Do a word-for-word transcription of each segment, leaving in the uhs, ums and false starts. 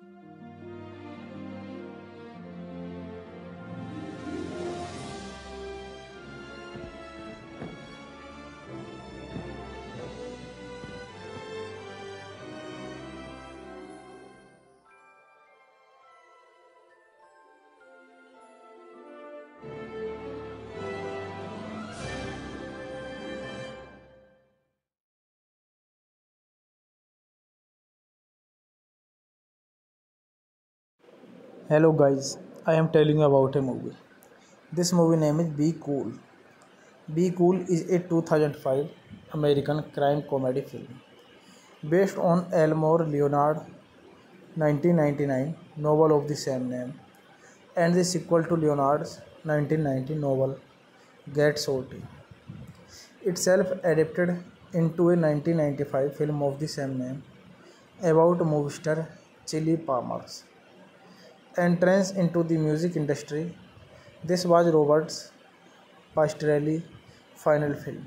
Hello guys, I am telling you about a movie. This movie name is Be Cool. Be Cool is a two thousand five American crime comedy film based on Elmore Leonard nineteen ninety-nine novel of the same name and the sequel to Leonard's nineteen ninety novel Get Shorty, itself adapted into a nineteen ninety-five film of the same name about movie star Chili Palmer's entrance into the music industry. This was Robert's Pastorelli's final film,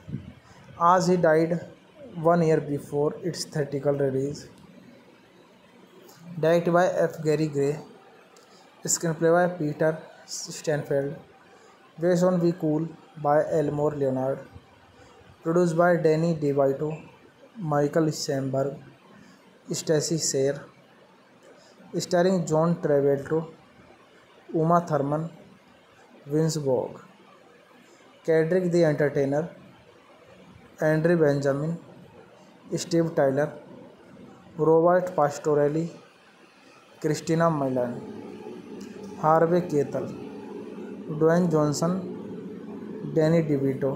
as he died one year before its theatrical release. Directed by F. Gary Gray, screenplay by Peter Stanfield, based on Be Cool by Elmore Leonard, produced by Danny DeVito, Michael Sandberg, Stacey Sayer, starring John Travolta, Uma Thurman, Vince Vaughn, Cedric the Entertainer, Andre Benjamin, Steve Tyler, Robert Pastorelli, Christina Milian, Harvey Keitel, Dwayne Johnson, Danny DeVito.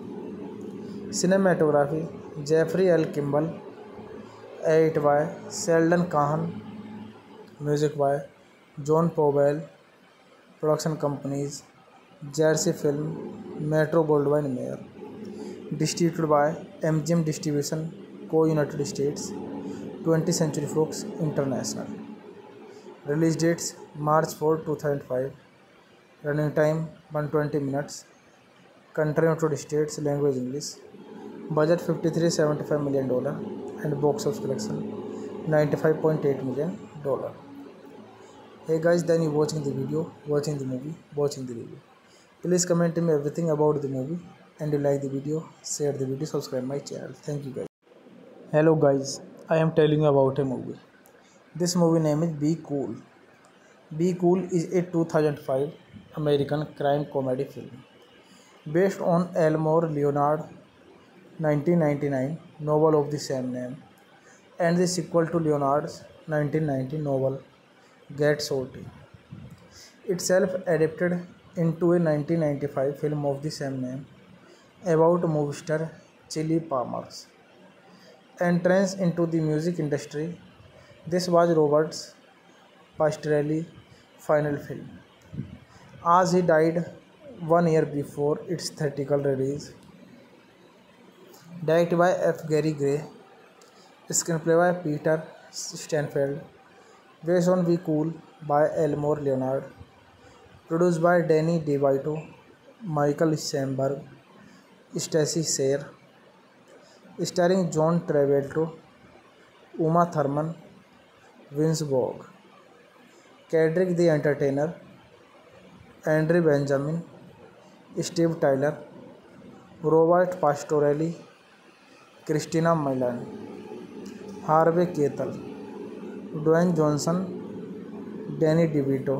Cinematography Jeffrey L. Kimball, edit by Sheldon Kahan, music by John Powell, production companies Jersey Film, Metro Goldwyn Mayer, distributed by M G M Distribution Co. United States, twentieth Century Fox International. Release dates March fourth two thousand five. Running time one hundred twenty minutes. Country United States, language English. Budget fifty-three point seven five million dollars and box office collection ninety-five point eight million dollars. Hey guys, then you watching the video, watching the movie, watching the review. Please comment me everything about the movie, and you like the video, share the video, subscribe my channel. Thank you guys. Hello guys, I am telling you about a movie. This movie name is Be Cool. Be Cool is a two thousand five American crime comedy film based on Elmore Leonard nineteen ninety-nine novel of the same name and the sequel to Leonard's nineteen ninety novel Get Shorty, itself adapted into a nineteen ninety-five film of the same name about movie star Chili Palmer's entrance into the music industry. This was Robert's Pastorelli's final film, as he died one year before its theatrical release. Directed by F. Gary Gray, screenplay by Peter Stanfield, based on Be Cool by Elmore Leonard, produced by Danny DeVito, Michael Sandberg, Stacey Sayer, starring John Travolta, Uma Thurman, Vince Vaughn, Cedric the Entertainer, Andre Benjamin, Steve Tyler, Robert Pastorelli, Christina Milian, Harvey Keitel, Dwayne Johnson, Danny DeVito.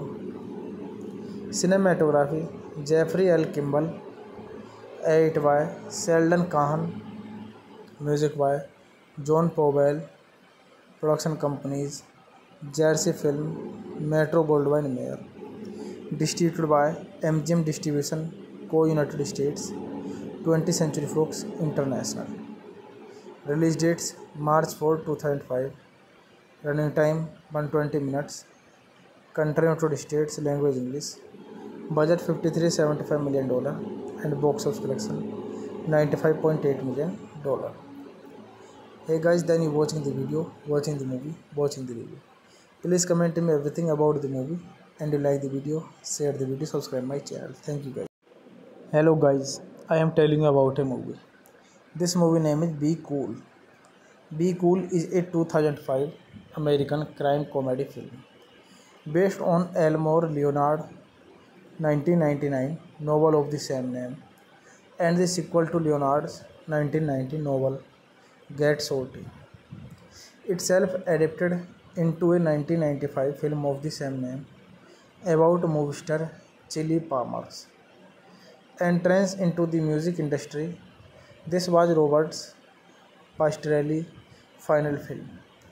Cinematography Jeffrey L. Kimball, edit by Sheldon Kahan, music by John Powell, production companies Jersey Film, Metro Goldwyn Mayer, distributed by M G M Distribution Co. United States, twentieth Century Fox International. Release dates March fourth two thousand five. Running time one hundred twenty minutes. Country United States, language English. Budget fifty-three point seven five million dollars and box office collection ninety-five point eight million dollars. Hey guys, then you watching the video, watching the movie, watching the review. Please comment me everything about the movie, and you like the video, share the video, subscribe my channel. Thank you guys. Hello guys, I am telling you about a movie. This movie name is Be Cool. Be Cool is a two thousand five American crime comedy film based on Elmore Leonard nineteen ninety-nine novel of the same name and the sequel to Leonard's nineteen ninety novel Get Shorty, itself adapted into a nineteen ninety-five film of the same name about movie star Chili Palmer's entrance into the music industry. This was Robert's Pastorelli's final film,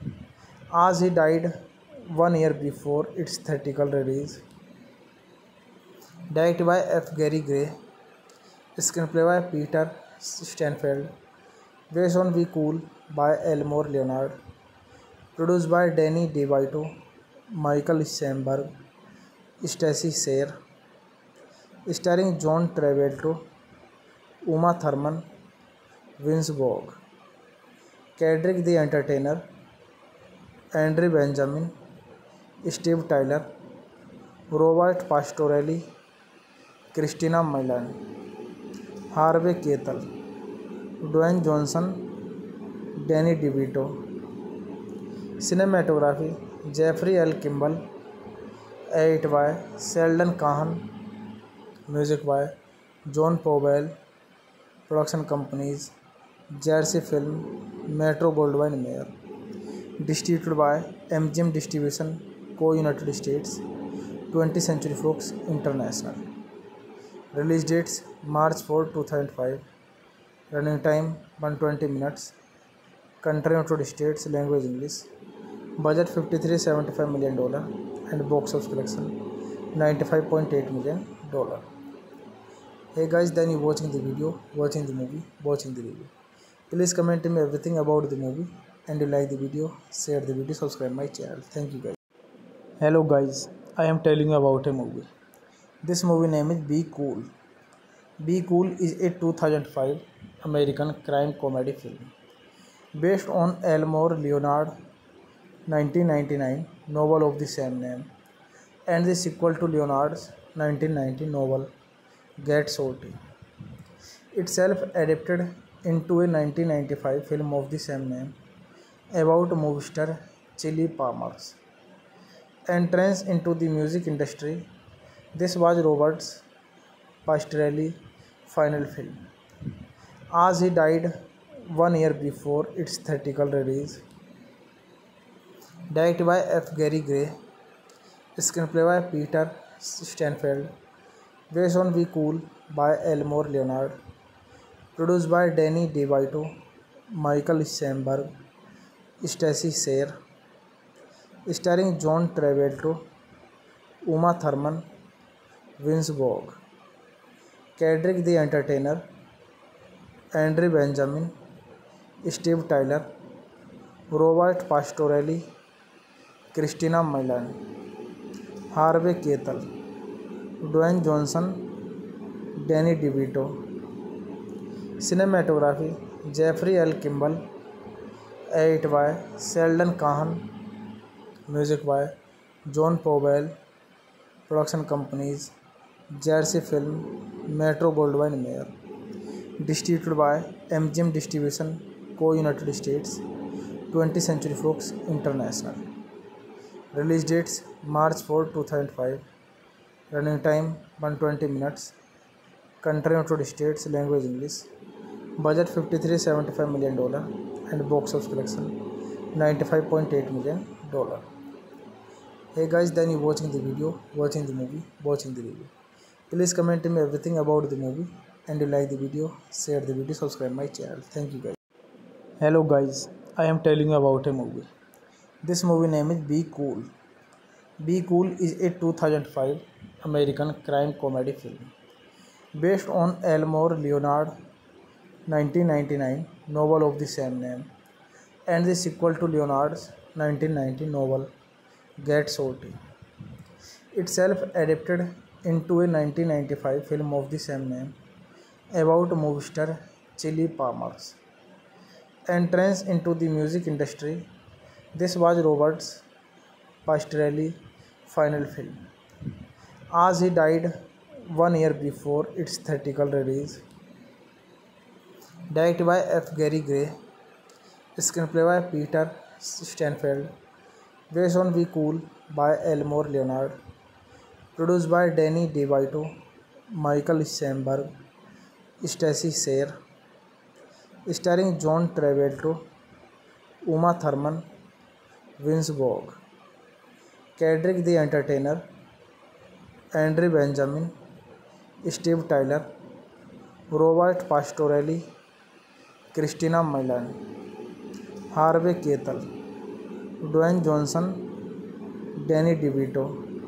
as he died one year before its theatrical release. Directed by F. Gary Gray, screenplay by Peter Stanfield, based on Be Cool by Elmore Leonard, produced by Danny DeVito, Michael Sandberg, Stacey Sayer, starring John Travolta, Uma Thurman, Vince Vaughn, Cedric the Entertainer, Andre Benjamin, Steve Tyler, Robert Pastorelli, Christina Milian, Harvey Keitel, Dwayne Johnson, Danny DeVito. Cinematography Jeffrey L. Kimball, edit by Sheldon Kahan, music by John Powell, production companies Jersey Film, Metro Goldwyn Mayer, distributed by M G M Distribution Co. United States, twentieth Century Fox International. Release dates March fourth two thousand five. Running time one hundred twenty minutes. Country United States, language English. Budget fifty-three point seven five million dollars and box office collection ninety-five point eight million dollars. Hey guys, then you watching the video, watching the movie, watching the review. Please comment me everything about the movie, and you like the video, share the video, subscribe my channel. Thank you guys. Hello guys, I am telling you about a movie. This movie name is Be Cool. Be Cool is a two thousand five American crime comedy film based on Elmore Leonard nineteen ninety-nine novel of the same name and the sequel to Leonard's nineteen ninety novel Get Shorty, itself adapted into a nineteen ninety-five film of the same name about movie star Chili Palmer's entrance into the music industry. This was Robert's Pastorelli's final film, as he died one year before its theatrical release. Directed by F. Gary Gray, screenplay by Peter Stanfield, based on Be Cool by Elmore Leonard, produced by Danny DeVito, Michael Sandberg, Stacey Sayer, starring John Travolta, Uma Thurman, Vince Vaughn, Cedric the Entertainer, Andre Benjamin, Steve Tyler, Robert Pastorelli, Christina Milian, Harvey Keitel, Dwayne Johnson, Danny DeVito. Cinematography Jeffrey L. Kimball, edit by Sheldon Kahan, music by John Powell, production companies Jersey Film, Metro Goldwyn Mayer, distributed by M G M Distribution Co. United States, twentieth Century Fox International. Release dates March fourth two thousand five. Running time one hundred twenty minutes. Country United States, language English. Budget fifty-three point seven five million dollars and box office collection ninety-five point eight million dollars. Hey guys, then you watching the video, watching the movie, watching the review. Please comment me everything about the movie, and you like the video, share the video, subscribe my channel. Thank you guys. Hello guys, I am telling you about a movie. This movie name is Be Cool. Be Cool is a two thousand five American crime comedy film based on Elmore Leonard nineteen ninety-nine novel of the same name and the sequel to Leonard's nineteen ninety novel Get Shorty, itself adapted into a nineteen ninety-five film of the same name about movie star Chili Palmer's entrance into the music industry. This was Robert's Pastorelli's final film, as he died one year before its theatrical release. Directed by F. Gary Gray, screenplay by Peter Stanfield, Based on Be Cool by Elmore Leonard. Produced by Danny DeVito, Michael Sandberg, Stacey Sayer. Starring John Travolta, Uma Thurman, Vince Vaughn, Cedric the Entertainer, Andrew Benjamin, Steve Tyler, Robert Pastorelli, Christina Milian, Harvey Keitel, Dwayne Johnson, Danny DeVito.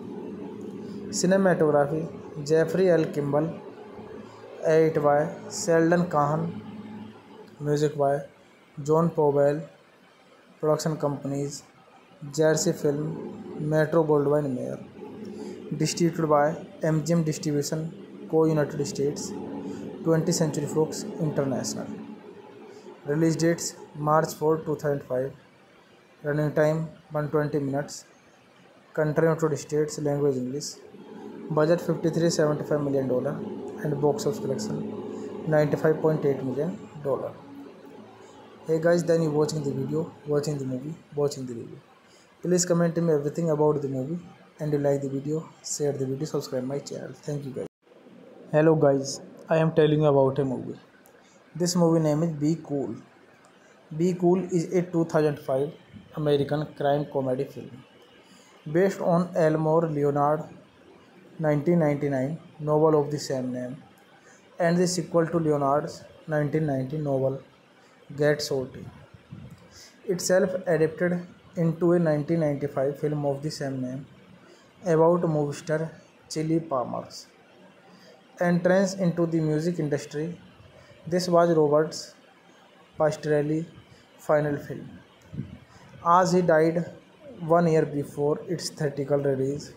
Cinematography Jeffrey L. Kimball. Edit by Sheldon Kahan. Music by John Powell. Production companies Jersey Film, Metro Goldwyn Mayer. Distributed by M G M Distribution Co. United States. twentieth Century Fox International. Release dates March fourth two thousand five. Running time one hundred twenty minutes. Country United States. Language English. Budget fifty-three point seven five million dollars and box office collection ninety-five point eight million dollars. Hey guys, then you watching the video, watching the movie, watching the review. Please comment me everything about the movie, and you like the video, share the video, subscribe my channel. Thank you guys. Hello guys, I am telling you about a movie. This movie name is Be Cool. Be Cool is a two thousand five American crime comedy film based on Elmore Leonard nineteen ninety-nine novel of the same name and the sequel to Leonard's nineteen ninety novel Get Shorty, itself adapted into a nineteen ninety-five film of the same name about movie star Chili Palmer's entrance into the music industry. This was Robert's Pastorelli's final film, as he died one year before its theatrical release.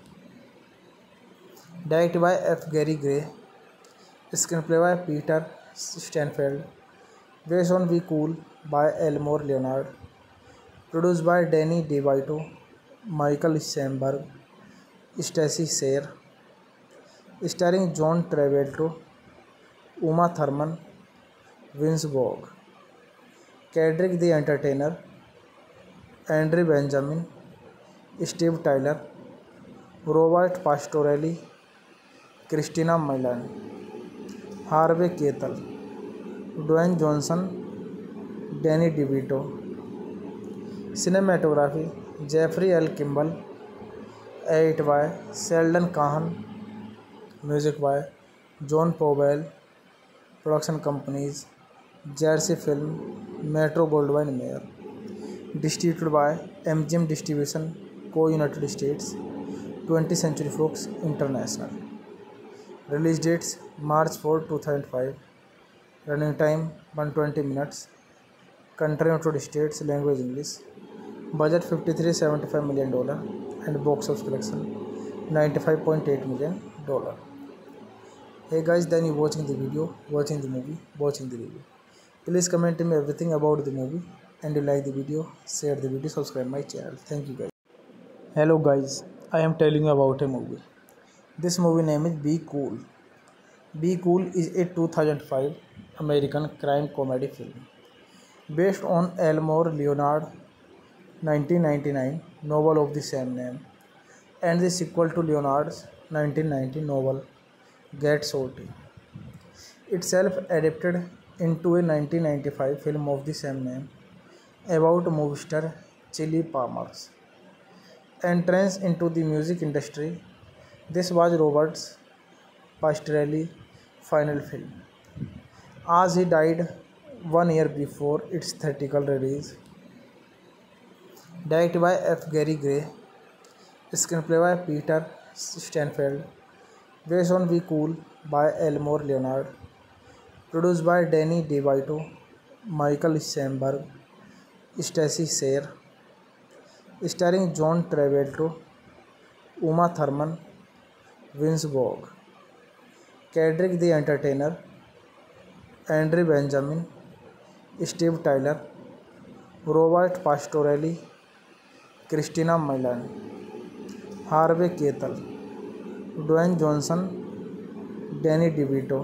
Directed by F. Gary Gray, screenplay by Peter Stanfield, based on Be Cool by Elmore Leonard, produced by Danny DeVito, Michael Sandberg, Stacey Sayer, starring John Travolta, Uma Thurman, Vince Vaughn, Cedric the Entertainer, Andrew Benjamin, Steve Tyler, Robert Pastorelli, Christina Milian, Harvey Keitel, Dwayne Johnson, Danny DeVito. Cinematography Jeffrey L. Kimball. Edit by Sheldon Kahan. Music by John Powell. Production companies Jersey Film, Metro Goldwyn Mayer. Distributed by M G M Distribution Co. United States. twentieth Century Fox International. Release dates March fourth two thousand five. Running time one hundred twenty minutes. Country United States. Language English. Budget fifty-three point seven five million dollars and box office collection ninety-five point eight million dollars. Hey guys, then you watching the video, watching the movie, watching the review. Please comment me everything about the movie, and you like the video, share the video, subscribe my channel. Thank you guys. Hello guys, I am telling you about a movie. This movie name is Be Cool. Be Cool is a two thousand five American crime comedy film based on Elmore Leonard nineteen ninety-nine novel of the same name and the sequel to Leonard's nineteen ninety novel Get Shorty, itself adapted into a nineteen ninety-five film of the same name about movie star Chili Palmer's entrance into the music industry. This was Robert's Pastorelli's final film, as he died one year before its theatrical release. Directed by F. Gary Gray, screenplay by Peter Stanfield, based on Be Cool by Elmore Leonard, produced by Danny DeVito, Michael Sandberg, Stacey Sayer, starring John Travolta, Uma Thurman, Vince Vaughn, Cedric the Entertainer, Andrew Benjamin, Steve Tyler, Robert Pastorelli, Christina Milian, Harvey Keitel, Dwayne Johnson, Danny DeVito.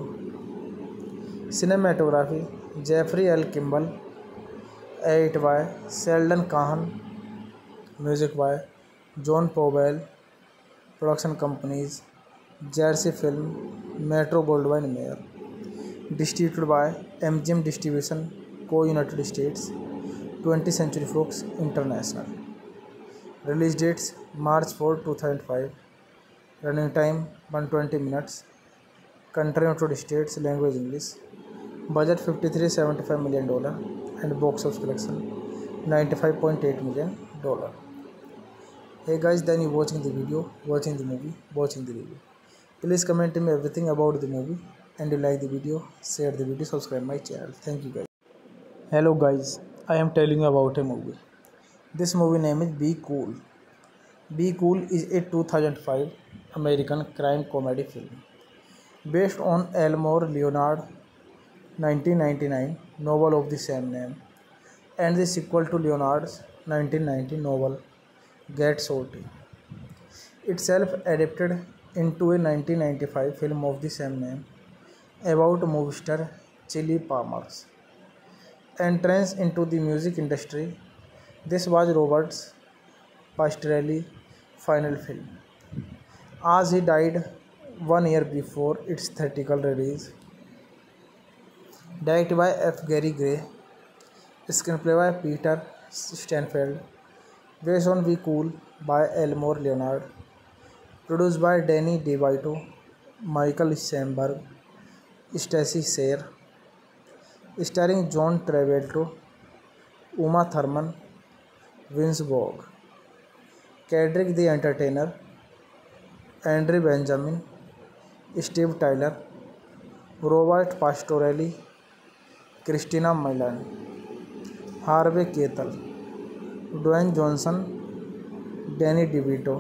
Cinematography Jeffrey L. Kimball. Edit by Sheldon Kahan. Music by John Powell. Production companies Jersey Film, Metro Goldwyn Mayer. Distributed by M G M Distribution Co. United States. twentieth Century Fox International. Release dates March fourth two thousand five. Running time one hundred twenty minutes. Country United States. Language English. Budget fifty-three point seven five million dollars and box office collection ninety-five point eight million dollars. Hey guys, then you watching the video, watching the movie, watching the review. Please comment me everything about the movie, and you like the video, share the video, subscribe my channel. Thank you guys. Hello guys, I am telling you about a movie. This movie name is Be Cool. Be Cool is a two thousand five American crime comedy film based on Elmore Leonard nineteen ninety-nine novel of the same name and the sequel to Leonard's nineteen ninety novel Get Shorty, itself adapted into a nineteen ninety-five film of the same name about movie star Chili Palmer's entrance into the music industry. This was Robert's Pastorelli's final film, as he died one year before its theatrical release. Directed by F. Gary Gray, screenplay by Peter Stanfield, based on Be Cool by Elmore Leonard, produced by Danny DeVito, Michael Sandberg, Stacey Sher, starring John Travolta, Uma Thurman, Vince Vaughn, Cedric the Entertainer, Andre Benjamin, Steve Tyler, Robert Pastorelli, Christina Milian, Harvey Keitel, Dwayne Johnson, Danny DeVito.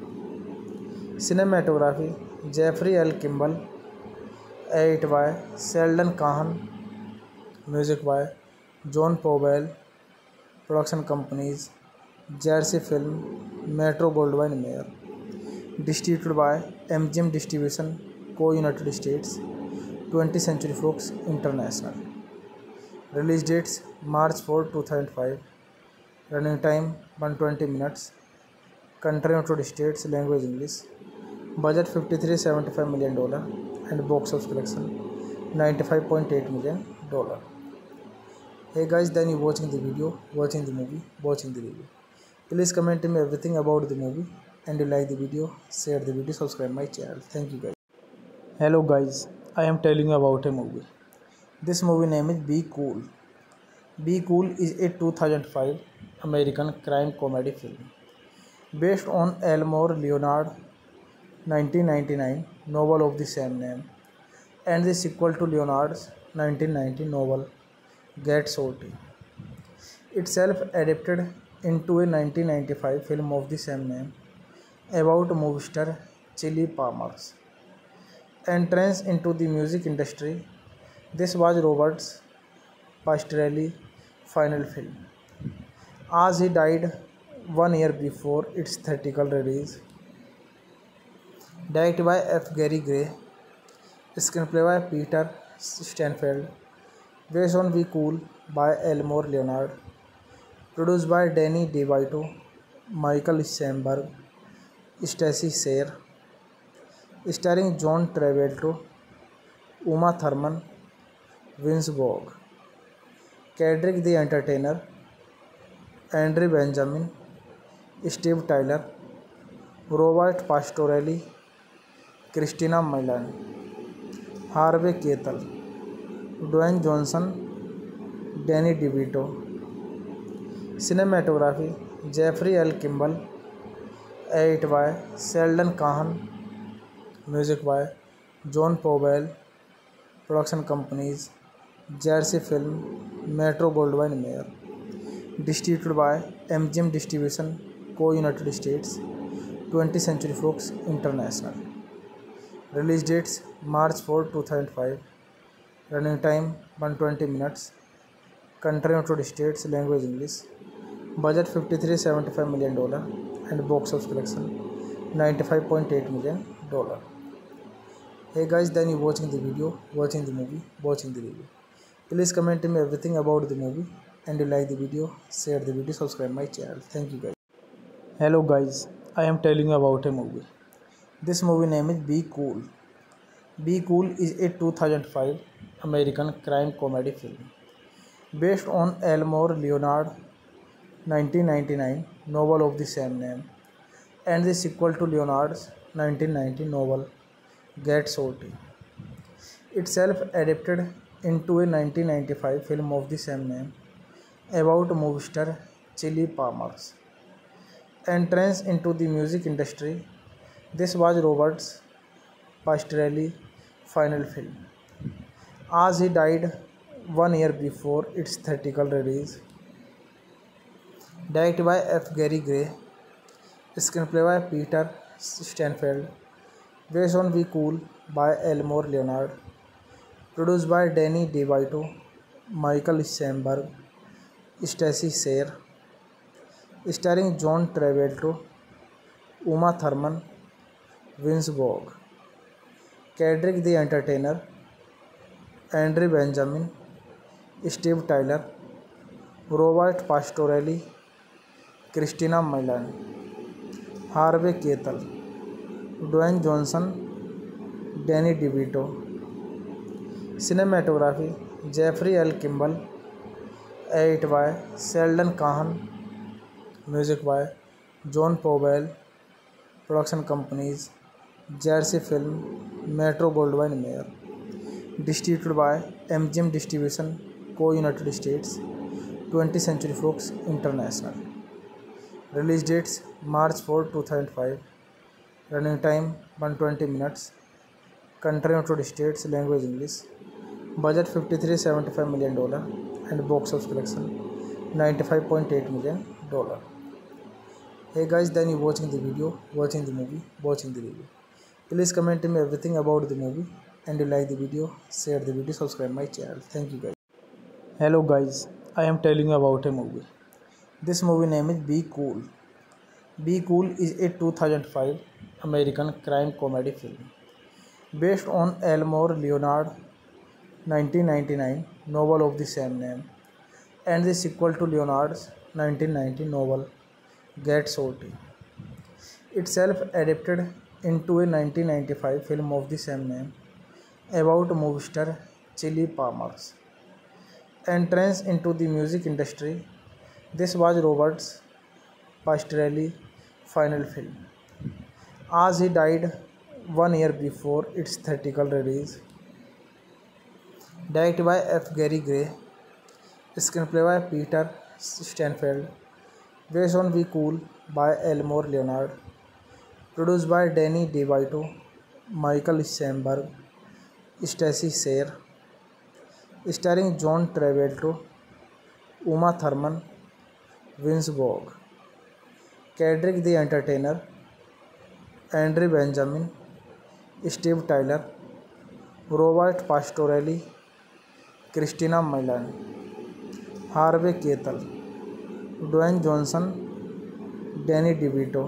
Cinematography Jeffrey L. Kimball. Edit by Sheldon Kahan. Music by John Powell. Production companies Jersey Film, Metro Goldwyn Mayer. Distributed by M G M Distribution Co. United States. twentieth Century Fox International. Release dates March fourth two thousand five. Running time one hundred twenty minutes. Country United States. Language English. Budget fifty-three point seven five million dollars and box office collection ninety-five point eight million dollars. Hey guys, then you watching the video, watching the movie, watching the review. Please comment me everything about the movie, and you like the video, share the video, subscribe my channel. Thank you guys. Hello guys, I am telling you about a movie. This movie name is Be Cool. Be Cool is a two thousand five American crime comedy film based on Elmore Leonard nineteen ninety-nine novel of the same name and the sequel to Leonard's nineteen ninety novel Get Shorty, itself adapted into a nineteen ninety-five film of the same name about movie star Chili Palmer's entrance into the music industry. This was Robert's Pastorelli's final film, as he died one year before its theatrical release. Directed by F. Gary Gray, screenplay by Peter Stanfield, based on Be Cool by Elmore Leonard, produced by Danny DeVito, Michael Sandberg, Stacey Sher, starring John Travolta, Uma Thurman, Vince Vaughn, Cedric the Entertainer, Andre Benjamin, Steve Tyler, Robert Pastorelli, Christina Milian, Harvey Keitel, Dwayne Johnson, Danny DeVito. Cinematography Jeffrey L. Kimball. Edit by Sheldon Kahan. Music by John Powell. Production companies Jersey Film, Metro Goldwyn Mayer. Distributed by M G M Distribution Co. United States. twentieth Century Fox International. Release dates March fourth two thousand five. Running time one hundred twenty minutes. Country United States. Language English. Budget fifty-three point seven five million dollars and box office collection ninety-five point eight million dollars. Hey guys, then you watching the video, watching the movie, watching the review. Please comment me everything about the movie, and you like the video, share the video, subscribe my channel. Thank you guys. Hello guys, I am telling you about a movie. This movie name is Be Cool. Be Cool is a two thousand five American crime comedy film based on Elmore Leonard nineteen ninety-nine novel of the same name and the sequel to Leonard's nineteen ninety novel Get Shorty, itself adapted into a nineteen ninety-five film of the same name about movie star Chili Palmer's entrance into the music industry. This was Robert's Pastorelli's final film, as he died one year before its theatrical release. Directed by F. Gary Gray, screenplay by Peter Stanfield, based on Be Cool by Elmore Leonard, produced by Danny DeVito, Michael Sandberg, Stacey Sayer, starring John Travolta, Uma Thurman, Vince Vaughn, Cedric the Entertainer, Andre Benjamin, Steve Tyler, Robert Pastorelli, Christina Milian, Harvey Keitel, Dwayne Johnson, Danny DeVito. Cinematography Jeffrey L. Kimball, edit by Sheldon Kahan, music by John Powell, production companies Jersey Film, Metro Goldwyn Mayer, distributed by M G M Distribution Co. United States, twentieth Century Fox International. Release dates March fourth two thousand five. Running time one hundred twenty minutes. Country United States, language English. Budget fifty-three point seven five million dollars and box office collection ninety-five point eight million dollars. Hey guys, then you watching the video, watching the movie, watching the review. Please comment me everything about the movie, and you like the video, share the video, subscribe my channel. Thank you guys. Hello guys, I am telling you about a movie. This movie name is Be Cool. Be Cool is a two thousand five American crime comedy film based on Elmore Leonard nineteen ninety-nine novel of the same name and the sequel to Leonard's nineteen ninety novel Get Shorty, itself adapted into a nineteen ninety-five film of the same name about movie star Chili Palmer's entrance into the music industry. This was Robert's Pastorelli's final film, as he died one year before its theatrical release. Directed by F. Gary Gray, screenplay by Peter Stanfield, based on Be Cool by Elmore Leonard, produced by Danny DeVito, Michael Sandberg, Stacey Sayer, starring John Travolta, Uma Thurman, Vince Vaughn, Cedric the Entertainer, Andre Benjamin, Steve Tyler, Robert Pastorelli, Christina Milian, Harvey Keitel, Dwayne Johnson, Danny DeVito.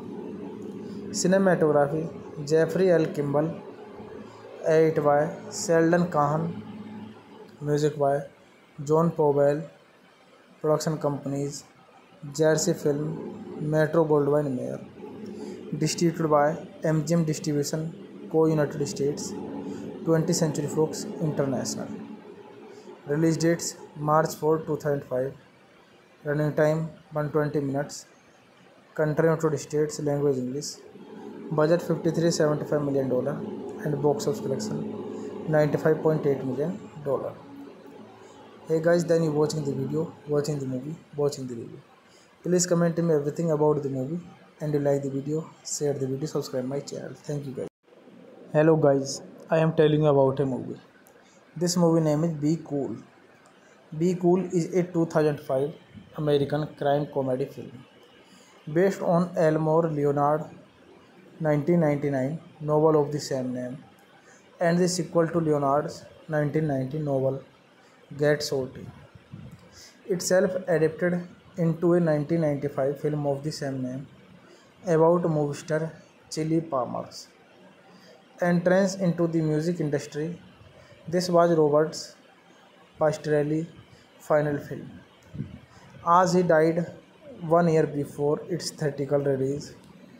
Cinematography Jeffrey L. Kimball, edit by Sheldon Kahan, music by John Powell, production companies Jersey Film, Metro Goldwyn Mayer, distributed by M G M Distribution Co. United States, twentieth Century Fox International. Release dates March fourth two thousand five. Running time one hundred twenty minutes. Country United States, language English. Budget fifty-three point seven five million dollars and box office collection ninety-five point eight million dollars. Hey guys, then you watching the video, watching the movie, watching the review. Please comment me everything about the movie, and you like the video, share the video, subscribe my channel. Thank you guys. Hello guys, I am telling you about a movie. This movie name is Be Cool. Be Cool is a two thousand five American crime comedy film based on Elmore Leonard nineteen ninety-nine novel of the same name and the sequel to Leonard's nineteen ninety novel Get Shorty, itself adapted into a nineteen ninety-five film of the same name about movie star Chili Palmer's entrance into the music industry. This was Robert's Pastorelli's final film, as he died one year before its theatrical release.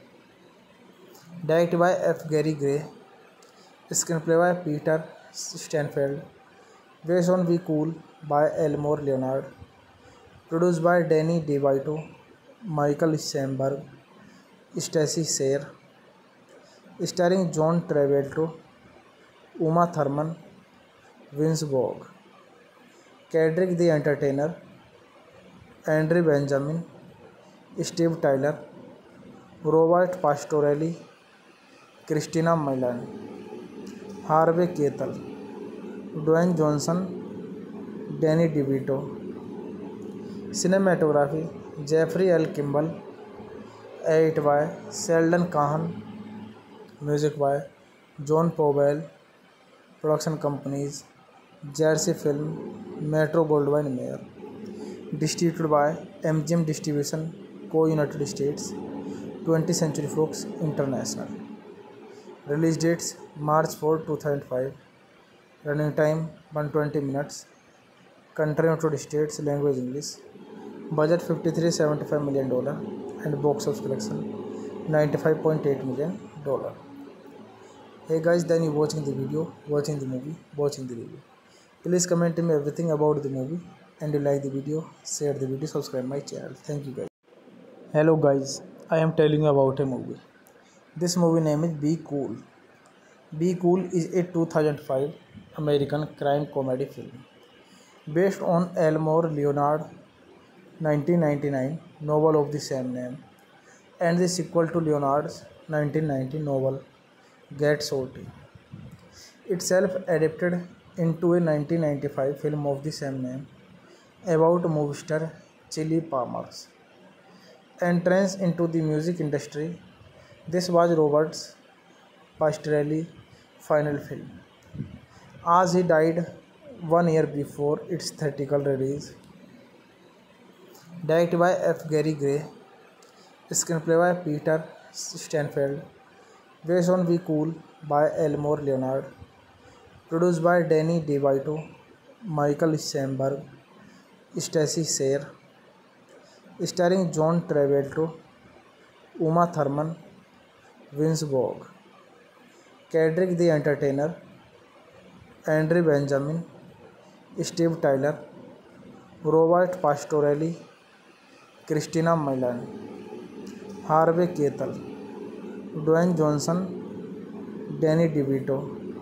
Directed by F. Gary Gray, screenplay by Peter Stanfield, based on Be Cool by Elmore Leonard, produced by Danny DeVito, Michael Sandberg, Stacey Sayer, starring John Travolta, Uma Thurman, Vince Vaughn, Cedric the Entertainer, Andrew Benjamin, Steve Tyler, Robert Pastorelli, Christina Milian, Harvey Keitel, Dwayne Johnson, Danny DeVito. Cinematography Jeffrey L. Kimball, edit by Sheldon Kahan, music by John Powell, production companies Jersey Film, Metro Goldwyn Mayer, distributed by M G M Distribution Co. United States, twentieth Century Fox International. Release dates March fourth two thousand five. Running time one hundred twenty minutes. Country United States, language English. Budget fifty-three point seven five million dollars and box office collection ninety-five point eight million dollars. Hey guys, then you watching the video, watching the movie, watching the review. Please comment me everything about the movie, and you like the video, share the video, subscribe my channel. Thank you guys. Hello guys, I am telling you about a movie. This movie name is Be Cool. Be Cool is a two thousand five American crime comedy film based on Elmore Leonard nineteen ninety-nine novel of the same name and the sequel to Leonard's nineteen ninety novel Get Shorty, itself adapted into a nineteen ninety-five film of the same name about movie star Chili Palmer's entrance into the music industry. This was Robert's Pastorelli's final film, as he died one year before its theatrical release. Directed by F. Gary Gray, screenplay by Peter Stanfield, based on Be Cool by Elmore Leonard, produced by Danny DeVito, Michael Sandberg, Stacey Sayer, starring John Travolta, Uma Thurman, Vince Vaughn, Cedric the Entertainer, Andrew Benjamin, Steve Tyler, Robert Pastorelli, Christina Milian, Harvey Keitel, Dwayne Johnson, Danny DeVito.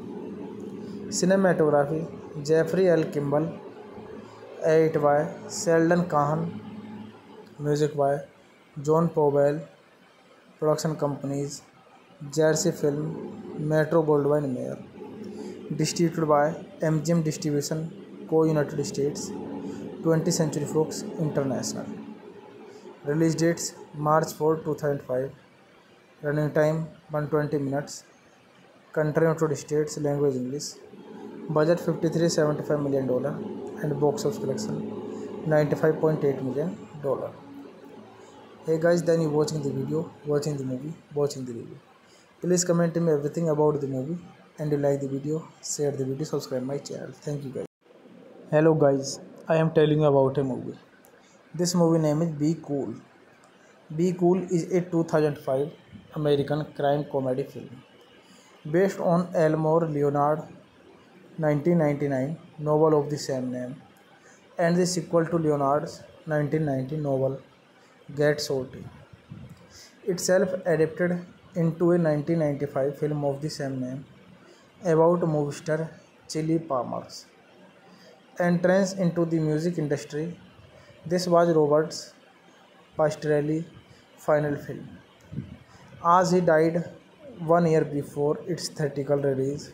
Cinematography Jeffrey L. Kimball, edit by Sheldon Kahan, music by John Powell, production companies Jersey Film, Metro Goldwyn Mayer, distributed by M G M Distribution Co. United States, twentieth Century Fox International. Release dates March fourth two thousand five. Running time one hundred twenty minutes. Country United States, language English. Budget fifty-three point seven five million dollars and box office collection ninety-five point eight million dollars. Hey guys, then you watching the video, watching the movie, watching the review. Please comment me everything about the movie, and you like the video, share the video, subscribe my channel. Thank you guys. Hello guys, I am telling you about a movie. This movie name is Be Cool. Be Cool is a two thousand five American crime comedy film based on Elmore Leonard nineteen ninety-nine novel of the same name and the sequel to Leonard's nineteen ninety novel Get Shorty, itself adapted into a nineteen ninety-five film of the same name about movie star Chili Palmer's entrance into the music industry. This was Robert's Pastorelli's final film, as he died one year before its theatrical release.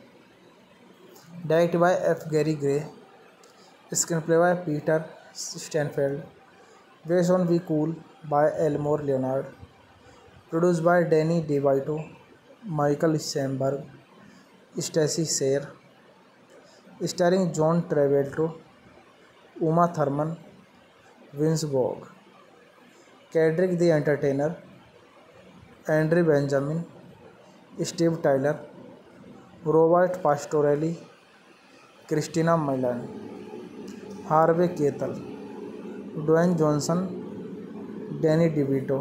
Directed by F. Gary Gray, screenplay by Peter Stanfield, based on Be Cool by Elmore Leonard, produced by Danny DeVito, Michael Sandberg, Stacey Sayer, starring John Travolta, Uma Thurman, Vince Vaughn, Cedric the Entertainer, Andrew Benjamin, Steve Tyler, Robert Pastorelli, Christina Milian, Harvey Keitel, Dwayne Johnson, Danny DeVito.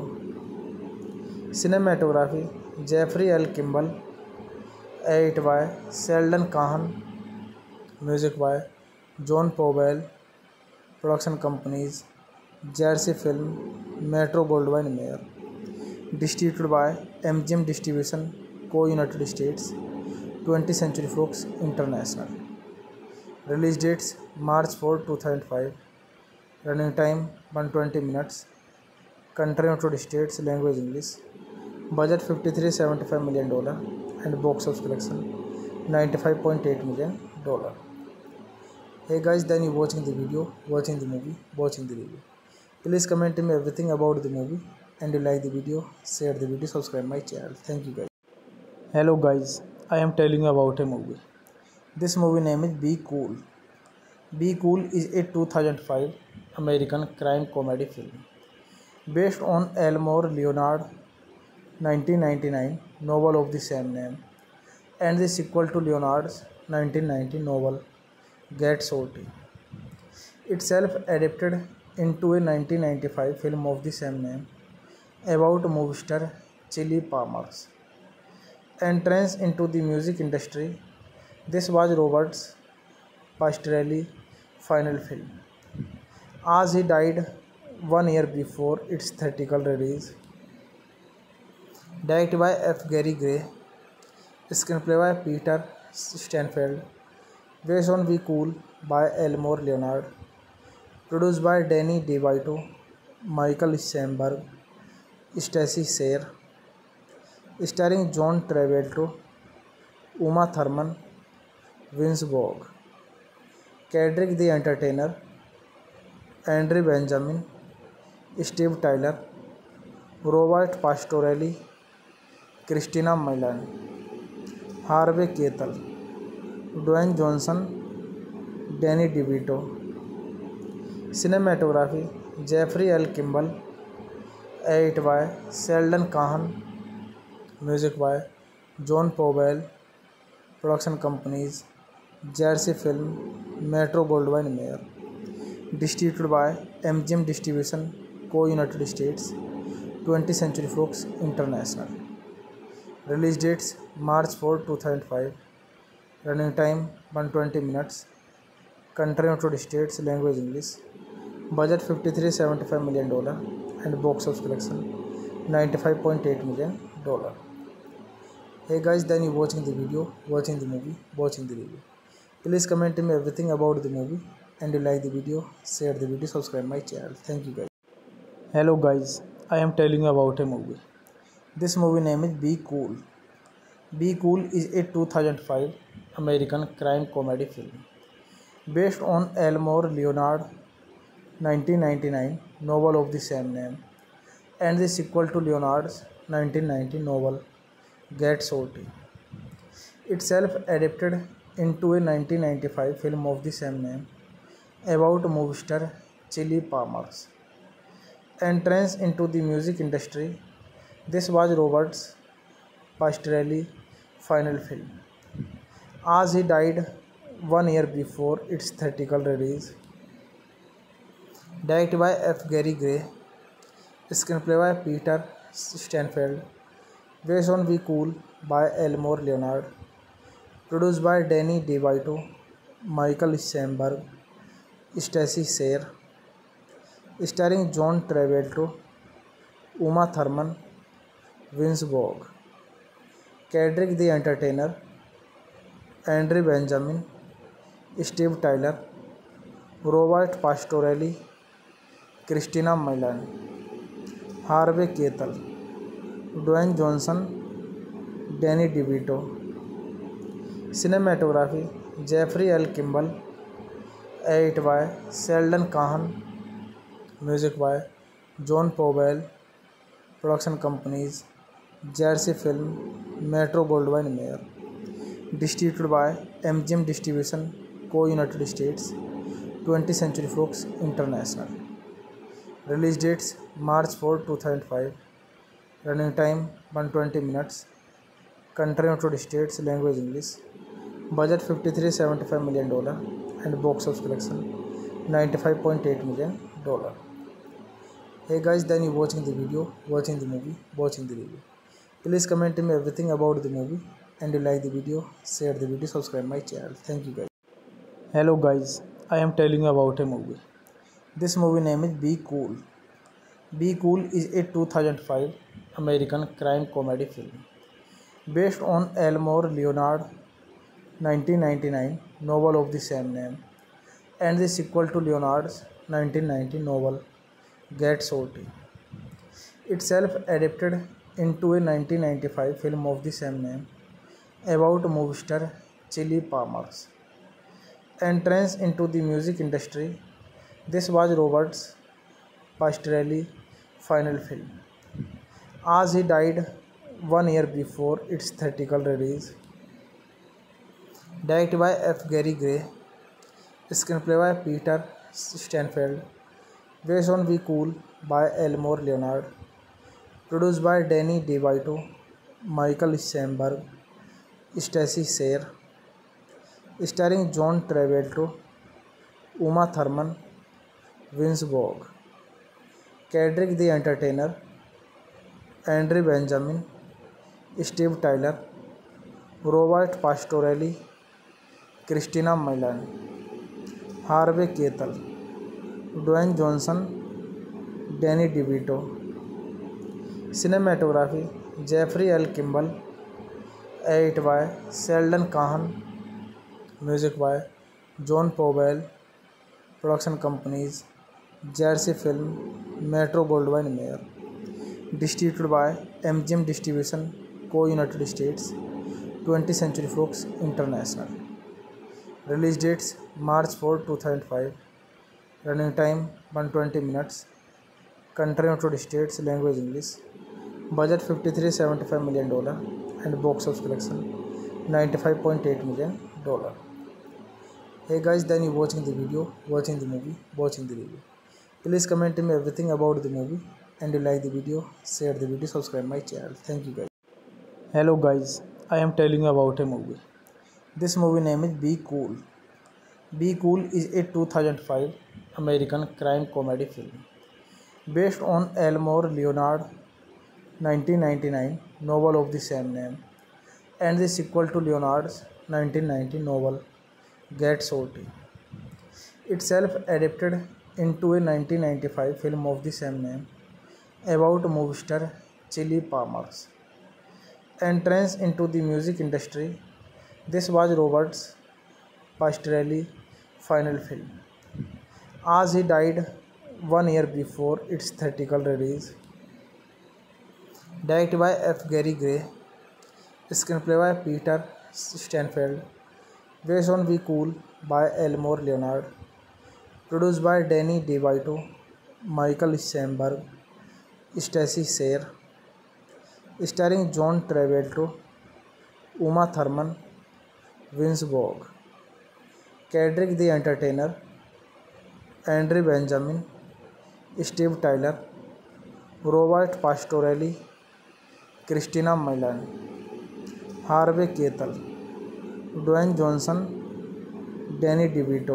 Cinematography Jeffrey L Kimball. Edit by Sheldon Kahn. Music by John Powell. Production companies Jersey film, Metro Goldwyn Mayer. Distributed by MGM distribution co United States, twenty century fox international. Release dates March four two thousand five. Running time one twenty minutes. Country United States, language English. Budget fifty three seventy five million dollar and box office collection ninety five point eight million dollar. Hey guys, then you watching the video, watching the movie, watching the review. Please comment me everything about the movie, and you like the video, share the video, subscribe my channel. Thank you guys. Hello guys, I am telling you about a movie. This movie name is Be Cool. Be Cool is a two thousand five American crime comedy film based on Elmore Leonard nineteen ninety-nine novel of the same name and the sequel to Leonard's nineteen ninety novel Get Shorty, itself adapted into a nineteen ninety-five film of the same name about movie star Chili Palmer's entrance into the music industry. This was Robert's Pastorelli's final film, as he died one year before its theatrical release. Directed by F. Gary Gray, screenplay by Peter Stanfield, based on Be Cool by Elmore Leonard, produced by Danny DeVito, Michael Sandberg, Stacey Sher, starring John Travolta, Uma Thurman, Vince Vaughn, Cedric the Entertainer, Andrew Benjamin, Steve Tyler, Robert Pastorelli, Christina Milian, Harvey Keitel, Dwayne Johnson, Danny DeVito. Cinematography Jeffrey L. Kimball. Edit by Sheldon Kahan. Music by John Powell. Production companies Jersey Film, Metro Goldwyn Mayer. Distributed by M G M Distribution Co. United States, twentieth Century Fox International. Release dates March fourth two thousand five. Running time one twenty minutes. Country United States, language English. Budget fifty three seventy five million dollar and box office collection ninety five point eight million dollar. Hey guys, then you watching the video, watching the movie, watching the review. Please comment me everything about the movie, and you like the video, share the video, subscribe my channel. Thank you guys. Hello guys, I am telling you about a movie. This movie name is Be Cool. Be Cool is a two thousand five American crime comedy film based on Elmore Leonard nineteen ninety-nine novel of the same name and the sequel to Leonard's nineteen ninety novel Get Shorty, itself adapted into a nineteen ninety-five film of the same name about movie star Chili Palmer's entrance into the music industry. This was Robert's Pastorelli's final film, as he died one year before its theatrical release. Directed by F. Gary Gray, screenplay by Peter Stanfield, based on Be Cool by Elmore Leonard, produced by Danny DeVito, Michael Sandberg, Stacey Sher, starring John Travolta, Uma Thurman, Vince Vaughn, Cedric the Entertainer, Andrew Benjamin, Steve Tyler, Robert Pastorelli, Christina Milian, Harvey Keitel, Dwayne Johnson, Danny DeVito. Cinematography Jeffrey L. Kimball. Edit by Sheldon Kahan. Music by John Powell. Production companies Jersey Film, Metro Goldwyn Mayer. Distributed by M G M Distribution Co. United States, twentieth Century Fox International. Release dates March fourth two thousand five. Running time one twenty minutes. Country United States, language English. Budget fifty three seventy five million dollar and box office collection ninety five point eight million dollar. Hey guys, then you watching the video, watching the movie, watching the review. Please comment me everything about the movie, and you like the video, share the video, subscribe my channel. Thank you guys. Hello guys, I am telling you about a movie. This movie name is Be Cool. Be Cool is a two thousand five American crime comedy film based on Elmore Leonard nineteen ninety-nine novel of the same name and the sequel to Leonard's nineteen ninety novel Get Shorty, itself adapted into a nineteen ninety-five film of the same name about movie star Chili Palmer's entrance into the music industry. This was Robert's Pastorelli's final film, as he died one year before its theatrical release. Directed by F. Gary Gray, screenplay by Peter Stanfield, based on Be Cool by Elmore Leonard, produced by Danny DeVito, Michael Sandberg, Stacey Sayer, starring John Travolta, Uma Thurman, Vince Vaughn, Cedric the Entertainer, Andre Benjamin, Steve Tyler, Robert Pastorelli, Christina Milian, Harvey Keitel, Dwayne Johnson, Danny DeVito. Cinematography Jeffrey L. Kimball, edit by Sheldon Kahan, music by John Powell, production companies Jersey Film, Metro Goldwyn Mayer, distributed by M G M Distribution Co. United States, twentieth Century Fox International. Release dates March fourth two thousand five. Running time one hundred twenty minutes. Country United States, language English. Budget fifty-three point seven five million dollars and box office collection ninety-five point eight million dollars. Hey guys, then you watching the video, watching the movie, watching the review. Please comment me everything about the movie, and you like the video, share the video, subscribe my channel. Thank you guys. Hello guys, I am telling you about a movie. This movie name is Be Cool. Be Cool is a two thousand five American crime comedy film based on Elmore Leonard nineteen ninety-nine novel of the same name and the sequel to Leonard's nineteen ninety novel Get Shorty, itself adapted into a nineteen ninety-five film of the same name about movie star Chili Palmer's entrance into the music industry. This was Robert's Pastorelli's final film, as he died one year before its theatrical release. Directed by F. Gary Gray, screenplay by Peter Stanfield, based on Be Cool by Elmore Leonard, produced by Danny DeVito, Michael Sandberg, Stacey Sayer, starring John Travolta, Uma Thurman, Vince Vaughn, Cedric the Entertainer, Andre Benjamin, Steve Tyler, Robert Pastorelli, Christina Milian, Harvey Keitel, Dwayne Johnson, Danny DeVito.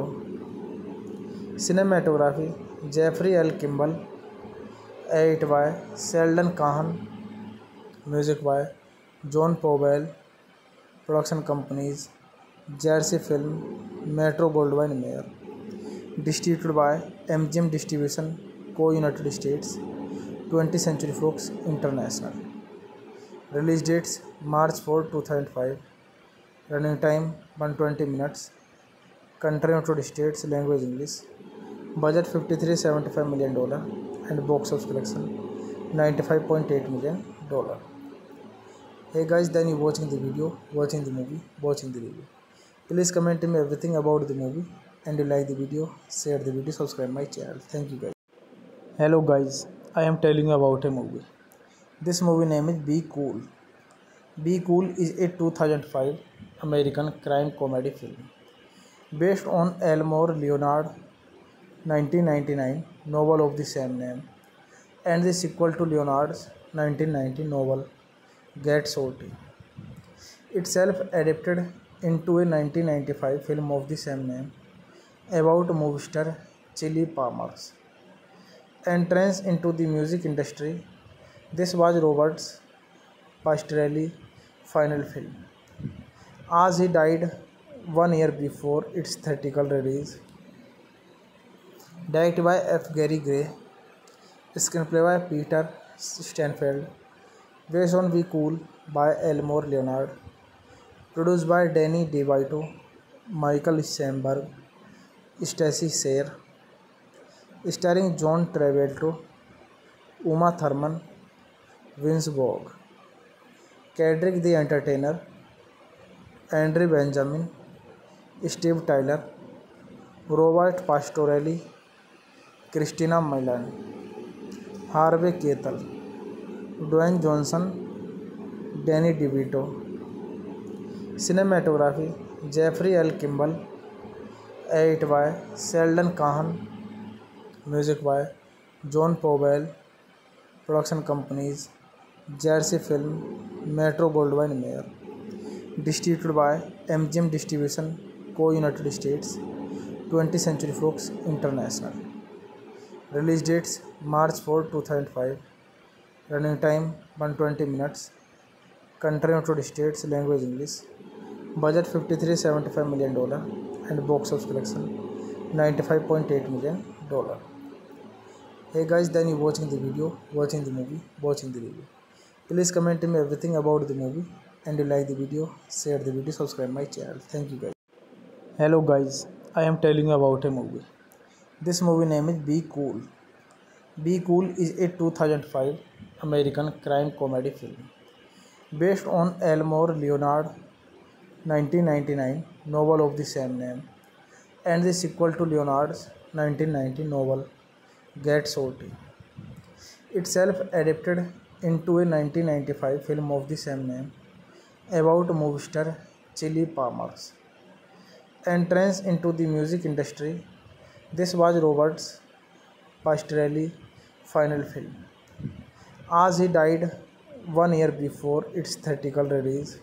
Cinematography Jeffrey L. Kimball, edit by Sheldon Kahan, music by John Powell, production companies Jersey Film, Metro Goldwyn Mayer, distributed by M G M Distribution Co. United States, twentieth Century Fox International. Release dates March fourth two thousand five. Running time one hundred twenty minutes. Country United States, language English. Budget fifty-three point seven five million dollars and box office collection ninety-five point eight million dollars. Hey guys, then you watching the video, watching the movie, watching the review. Please comment me everything about the movie, and you like the video, share the video, subscribe my channel. Thank you guys. Hello guys, I am telling you about a movie. This movie name is Be Cool. Be Cool is a two thousand five American crime comedy film based on Elmore Leonard nineteen ninety-nine novel of the same name and the sequel to Leonard's nineteen ninety novel Get Shorty, itself adapted into a nineteen ninety-five film of the same name about movie star Chili Palmer's Entrance into the music industry. This was Robert's Pastorelli final film, as he died one year before its theatrical release. Directed by F. Gary Gray, screenplay by Peter Stanfield, based on Be Cool by Elmore Leonard, produced by Danny DeVito, Michael Sandberg, Stacey Sayer, starring John Travolta, Uma Thurman, Vince Vaughn, Cedric the Entertainer, Andrew Benjamin, Steve Tyler, Robert Pastorelli, Christina Milian, Harvey Keitel, Dwayne Johnson, Danny DeVito. Cinematography Jeffrey L. Kimball, edit by Sheldon Kahan, music by John Powell, production companies Jersey Film, Metro Goldwyn Mayer, distributed by M G M Distribution Co. United States, twentieth Century Fox International. Release dates March fourth two thousand five. Running time one hundred twenty minutes. Country United States, language English. Budget fifty-three point seven five million dollars and box office collection ninety-five point eight million dollars. Hey guys, then you watching the video, watching the movie, watching the review. Please comment me everything about the movie, and you like the video, share the video, subscribe my channel. Thank you guys. Hello guys, I am telling you about a movie. This movie name is Be Cool. Be Cool is a two thousand five American crime comedy film based on Elmore Leonard nineteen ninety-nine novel of the same name and the sequel to Leonard's nineteen ninety novel Get Shorty, itself adapted into a nineteen ninety-five film of the same name about movie star Chili Palmer's entrance into the music industry. This was Robert's Pastorelli final film, as he died one year before its theatrical release.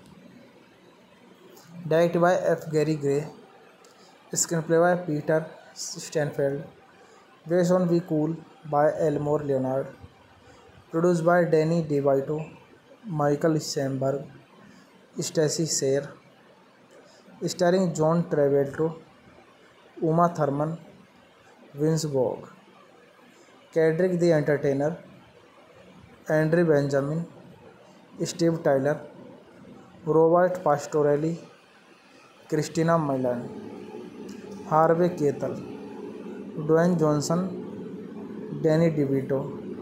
Directed by F. Gary Gray, screenplay by Peter Stanfield, based on Be Cool by Elmore Leonard, produced by Danny DeVito, Michael Sandberg, Stacey Sayer, starring John Travolta, Uma Thurman, Vince Vaughn, Cedric the Entertainer, Andrew Benjamin, Steve Tyler, Robert Pastorelli, Christina Milian, Harvey Keitel, Dwayne Johnson, Danny DeVito.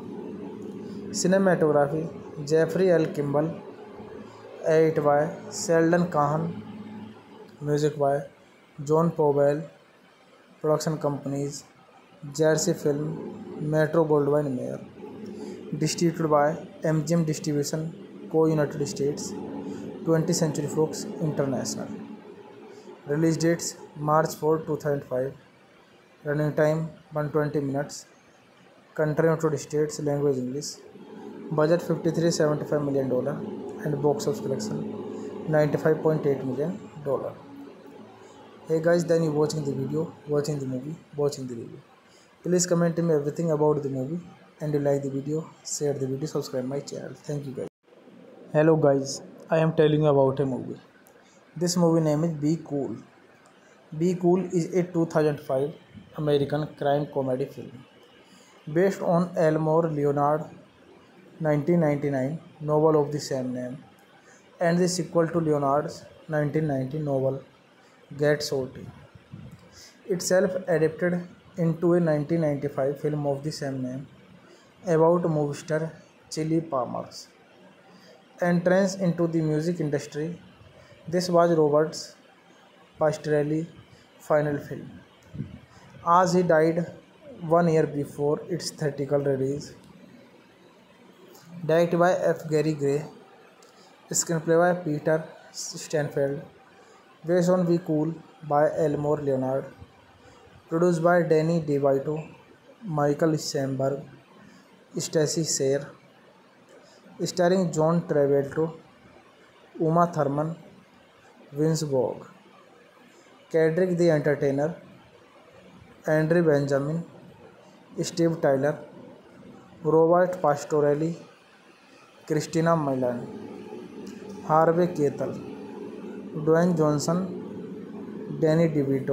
Cinematography Jeffrey L. Kimball, edit by Sheldon Kahan, music by John Powell, production companies Jersey Film, Metro Goldwyn Mayer, distributed by M G M Distribution Co. United States, twentieth Century Fox International. Release dates March fourth two thousand five. Running time one hundred twenty minutes. Country United States, language English. Budget fifty-three point seven five million dollars and box office collection ninety-five point eight million dollars. Hey guys, then you watching the video, watching the movie, watching the review. Please comment me everything about the movie, and you like the video, share the video, subscribe my channel. Thank you guys. Hello guys, I am telling you about a movie. This movie name is Be Cool. Be Cool is a two thousand five American crime comedy film based on Elmore Leonard nineteen ninety-nine novel of the same name and the sequel to Leonard's nineteen ninety novel Get Shorty, itself adapted into a nineteen ninety-five film of the same name about movie star Chili Palmer's entrance into the music industry. This was Robert's Pastorelli final film, as he died one year before its theatrical release. Directed by F. Gary Gray, screenplay by Peter Stanfield, based on Be Cool by Elmore Leonard, produced by Danny DeVito, Michael Sandberg, Stacey Sayer, starring John Travolta, Uma Thurman, Vince Vaughn, Cedric the Entertainer, Andrew Benjamin, Steve Tyler, Robert Pastorelli, Christina Milian, Harvey Keitel, Dwayne Johnson, Danny DeVito.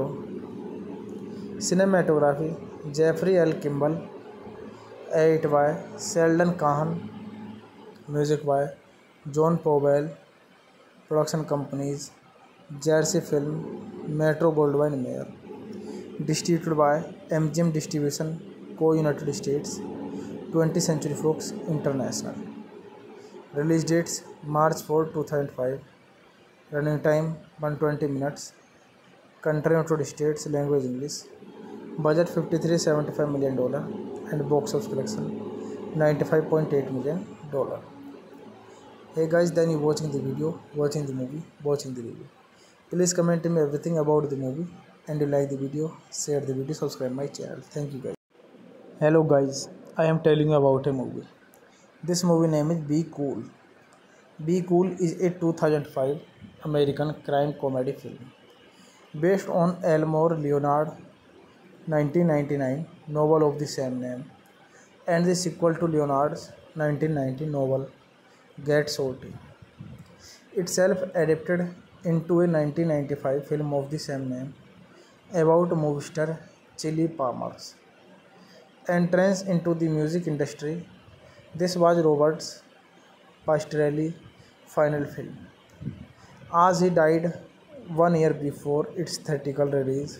Cinematography Jeffrey L. Kimball, Edit by Sheldon Kahan, Music by John Powell. Production companies Jersey Film, Metro Goldwyn Mayer. Distributed by M G M Distribution Co. United States, twentieth Century Fox International. Release dates March fourth two thousand five. Running time one hundred twenty minutes. Country United States, language English. Budget fifty-three point seven five million dollars and box office collection ninety-five point eight million dollars. Hey guys, then you watching the video, watching the movie, watching the review. Please comment me everything about the movie, and you like the video, share the video, subscribe my channel. Thank you guys. Hello guys, I am telling you about a movie. This movie name is Be Cool. Be Cool is a two thousand five American crime comedy film based on Elmore Leonard nineteen ninety-nine novel of the same name and the sequel to Leonard's nineteen ninety novel Get Shorty, itself adapted into a nineteen ninety-five film of the same name about movie star Chili Palmer's entrance into the music industry. This was Robert's Pastorelli's final film, as he died one year before its theatrical release.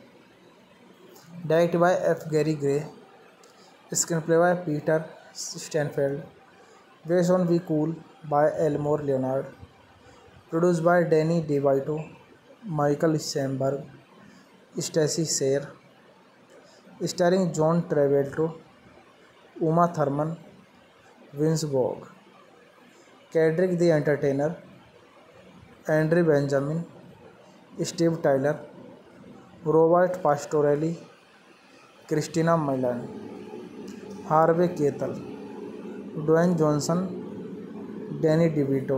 Directed by F. Gary Gray, screenplay by Peter Stanfield, based on Be Cool by Elmore Leonard, produced by Danny DeVito, Michael Shamberg, Stacey Sher, starring John Travolta, Uma Thurman, Vince Vaughn, Cedric the Entertainer, Andre Benjamin, Steve Tyler, Robert Pastorelli, Christina Milian, Harvey Keitel, Dwayne Johnson, Danny DeVito.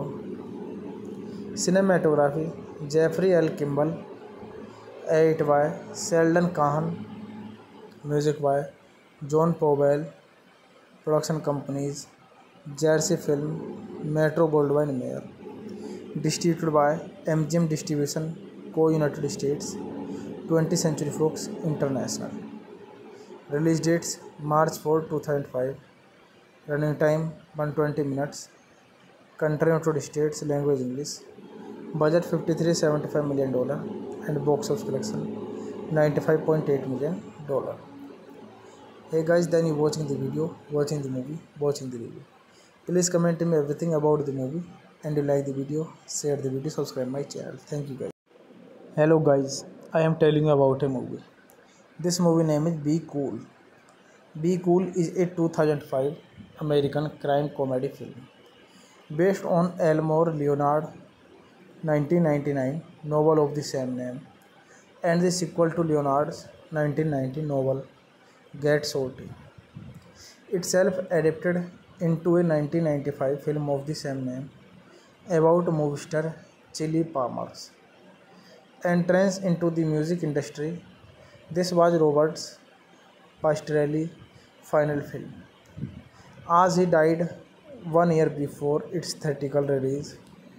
Cinematography Jeffrey L. Kimball, Edit by Sheldon Kahan, Music by John Powell. Production companies Jersey Film, Metro Goldwyn Mayer. Distributed by M G M Distribution Co. United States, twentieth Century Fox International. Release dates March fourth two thousand five. Running time one hundred twenty minutes. Country United States, language English. Budget fifty-three point seven five million dollars and box office collection ninety-five point eight million dollars. Hey guys, then you watching the video, watching the movie, watching the review. Please comment me everything about the movie, and you like the video, share the video, subscribe my channel. Thank you guys. Hello guys, I am telling you about a movie. This movie name is Be Cool. Be Cool is a two thousand five American crime comedy film based on Elmore Leonard nineteen ninety-nine novel of the same name and the sequel to Leonard's nineteen ninety novel Get Shorty, itself adapted into a nineteen ninety-five film of the same name about movie star Chili Palmer's entrance into the music industry. This was Robert's Pastorelli's final film, as he died one year before its theatrical release.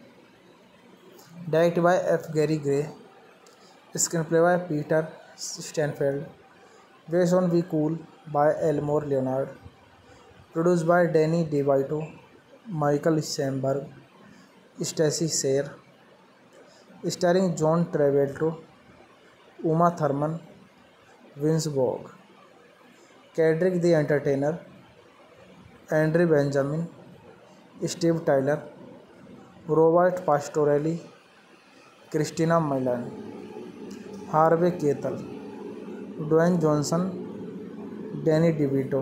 Directed by F. Gary Gray, screenplay by Peter Stanfield, based on Be Cool by Elmore Leonard, produced by Danny DeVito, Michael Shamberg, Stacey Sher, starring John Travolta, Uma Thurman, Vince Vaughn, Cedric the Entertainer, Andre Benjamin, Steve Tyler, Robert Pastorelli, Christina Milian, Harvey Keitel, Dwayne Johnson, Danny DeVito.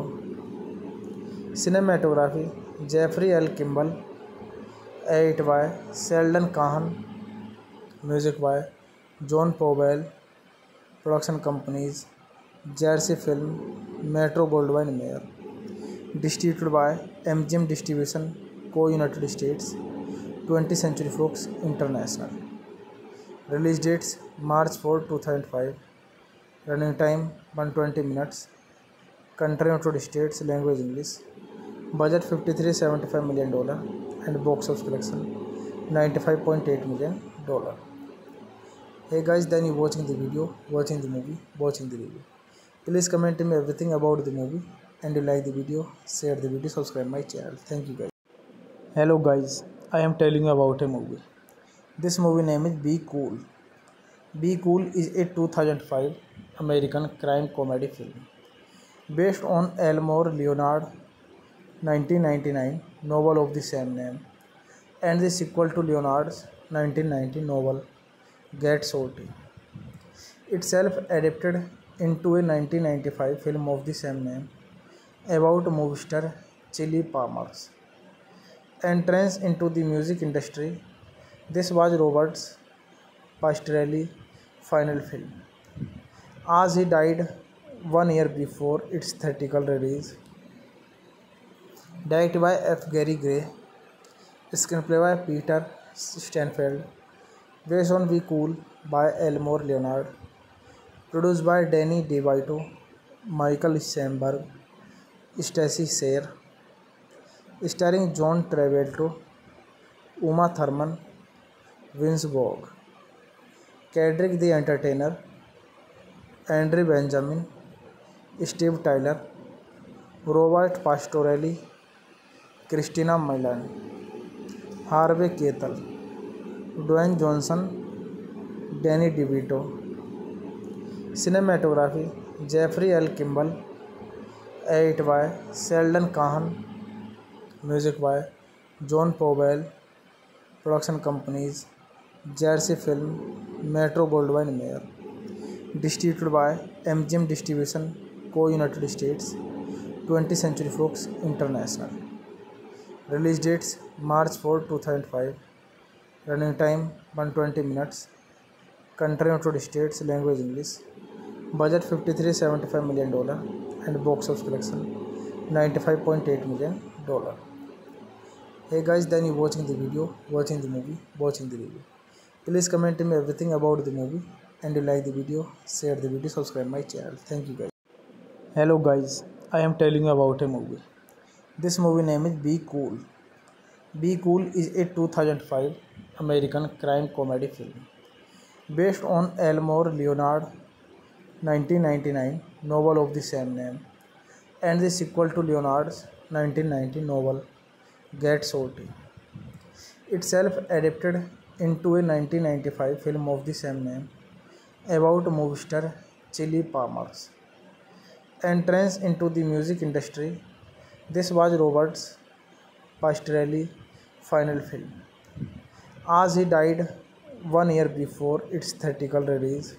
Cinematography Jeffrey L. Kimball, Edit by Sheldon Kahan, Music by John Powell. Production companies Jersey Film, Metro Goldwyn Mayer. Distributed by M G M Distribution Co. United States, twentieth Century Fox International. Release dates March fourth two thousand five. Running time one hundred twenty minutes. Country United States, language English. budget fifty-three point seven five million dollar and box office collection ninety-five point eight million dollar. Hey guys, then you watching the video, watching the movie, watching the review. Please comment me everything about the movie, and you like the video, share the video, subscribe my channel. Thank you guys. Hello guys, I am telling you about a movie. This movie name is Be Cool. Be Cool is a two thousand five American crime comedy film based on Elmore Leonard nineteen ninety-nine novel of the same name and the sequel to Leonard's nineteen ninety novel Get Shorty, itself adapted into a nineteen ninety-five film of the same name about movie star Chili Palmer's entrance into the music industry. This was Robert's Pastorelli's final film, as he died one year before its theatrical release. Directed by F. Gary Gray, screenplay by Peter Stanfield, based on Be Cool by Elmore Leonard, produced by Danny DeVito, Michael Sandberg, Stacey Sher, starring John Travolta, Uma Thurman, Vince Vaughn, Cedric the Entertainer, Andre Benjamin, Steve Tyler, Robert Pastorelli, Christina Milian, Harvey Keitel, Dwayne Johnson, Danny DeVito. Cinematography Jeffrey L. Kimball, edit by Sheldon Kahan, music by John Powell, production companies Jersey Film, Metro Goldwyn Mayer, distributed by M G M Distribution Co. United States, twentieth Century Fox International. Release dates March fourth two thousand five. Running time one hundred twenty minutes. Country United States, language English. Budget fifty-three point seven five million dollar and box office collection ninety-five point eight million dollar. Hey guys, then you watching the video, watching the movie, watching the review. Please comment me everything about the movie, and you like the video, share the video, subscribe my channel. Thank you guys. Hello guys, I am telling you about a movie. This movie name is Be Cool. Be Cool is a two thousand five American crime comedy film based on Elmore Leonard nineteen ninety-nine novel of the same name and the sequel to Leonard's nineteen ninety novel Get Shorty, itself adapted into a nineteen ninety-five film of the same name about movie star Chili Palmer's entrance into the music industry. This was Robert's Pastorelli's final film, as he died one year before its theatrical release.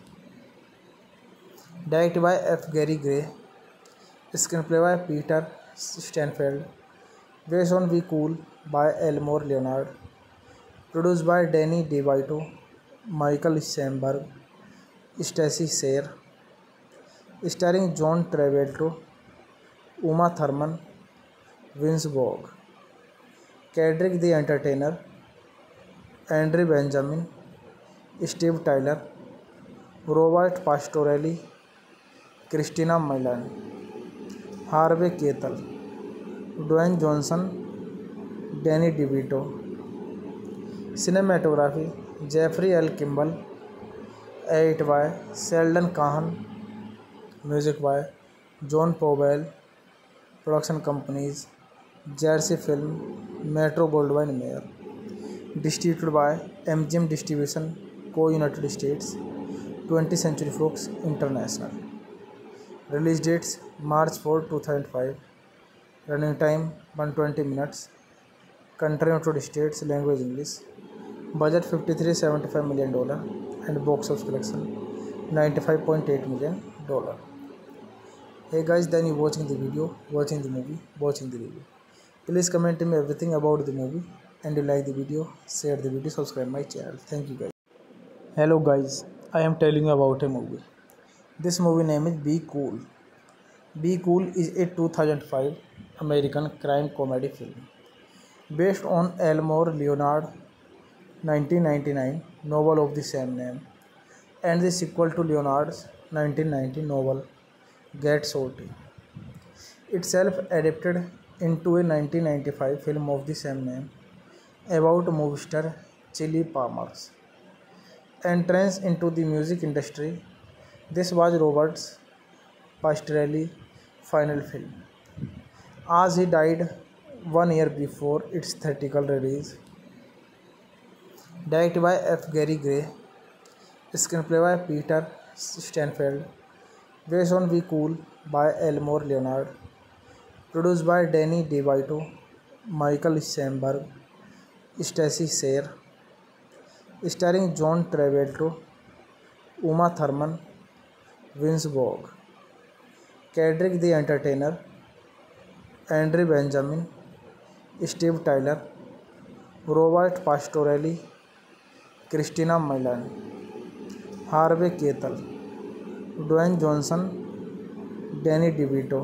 Directed by F. Gary Gray, screenplay by Peter Stanfield, based on Be Cool by Elmore Leonard, produced by Danny DeVito, Michael Sandberg, Stacey Sher, starring John Travolta, Uma Thurman, Vince Vaughn, Cedric the Entertainer, Andre Benjamin, Steve Tyler, Robert Pastorelli, Christina Milian, Harvey Keitel, Dwayne Johnson, Danny DeVito. Cinematography Jeffrey L. Kimball, edit by Sheldon Kahan, music by John Powell, production companies Jersey Film, Metro Goldwyn Mayer, distributed by M G M Distribution Co. United States, twentieth Century Fox International. Release dates March fourth two thousand five. Running time one hundred twenty minutes. Country United States, language English. Budget fifty-three point seven five million dollar and box office collection ninety-five point eight million dollar. Hey guys, then you watching the video, watching the movie, watching the review. Please comment me everything about the movie, and you like the video, share the video, subscribe my channel. Thank you guys. Hello guys, I am telling you about a movie. This movie name is Be Cool. Be Cool is a two thousand five American crime comedy film based on Elmore Leonard nineteen ninety-nine novel of the same name and the sequel to Leonard's nineteen ninety novel Get Shorty, itself adapted into a nineteen ninety-five film of the same name about movie star Chili Palmer's entrance into the music industry. This was Robert's Pastorelli's final film, as he died one year before its theatrical release. Directed by F. Gary Gray, screenplay by Peter Stanfield, based on Be Cool by Elmore Leonard, produced by Danny DeVito, Michael Sandberg, Stacey Sayer, starring John Travolta, Uma Thurman, Vince Vaughn, Cedric the Entertainer, Andrew Benjamin, Steve Tyler, Robert Pastorelli, Christina Milian, Harvey Keitel, Dwayne Johnson, Danny DeVito.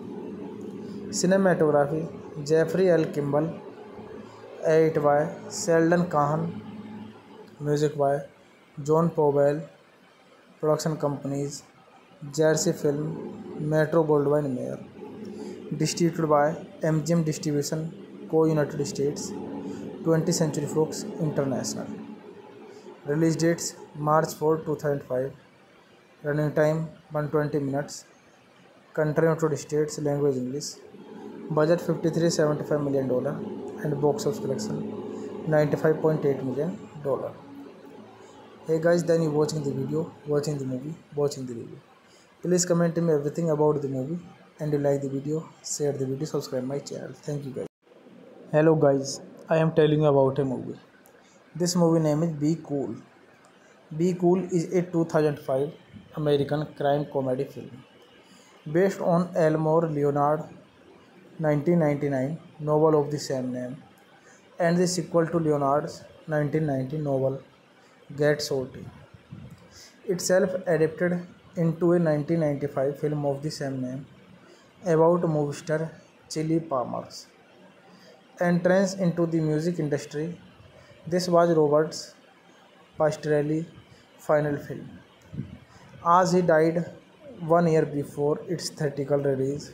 Cinematography Jeffrey L. Kimball, edit by Sheldon Kahan, music by John Powell, production companies Jersey Film, Metro Goldwyn Mayer, distributed by M G M Distribution Co. United States, twentieth Century Fox International. Release dates March fourth two thousand five. Running time one hundred twenty minutes. Country United States, language English. Budget fifty-three point seven five million dollars and box office collection ninety-five point eight million dollars. Hey guys, then you watching the video, watching the movie, watching the review. Please comment me everything about the movie, and you like the video, share the video, subscribe my channel. Thank you guys. Hello guys, I am telling you about a movie. This movie name is Be Cool. Be Cool is a two thousand five American crime comedy film based on Elmore Leonard nineteen ninety-nine novel of the same name and the sequel to Leonard's nineteen ninety novel Get Shorty, itself adapted into a nineteen ninety-five film of the same name about movie star Chili Palmer's entrance into the music industry. This was Robert's Pastorelli's final film, as he died one year before its theatrical release.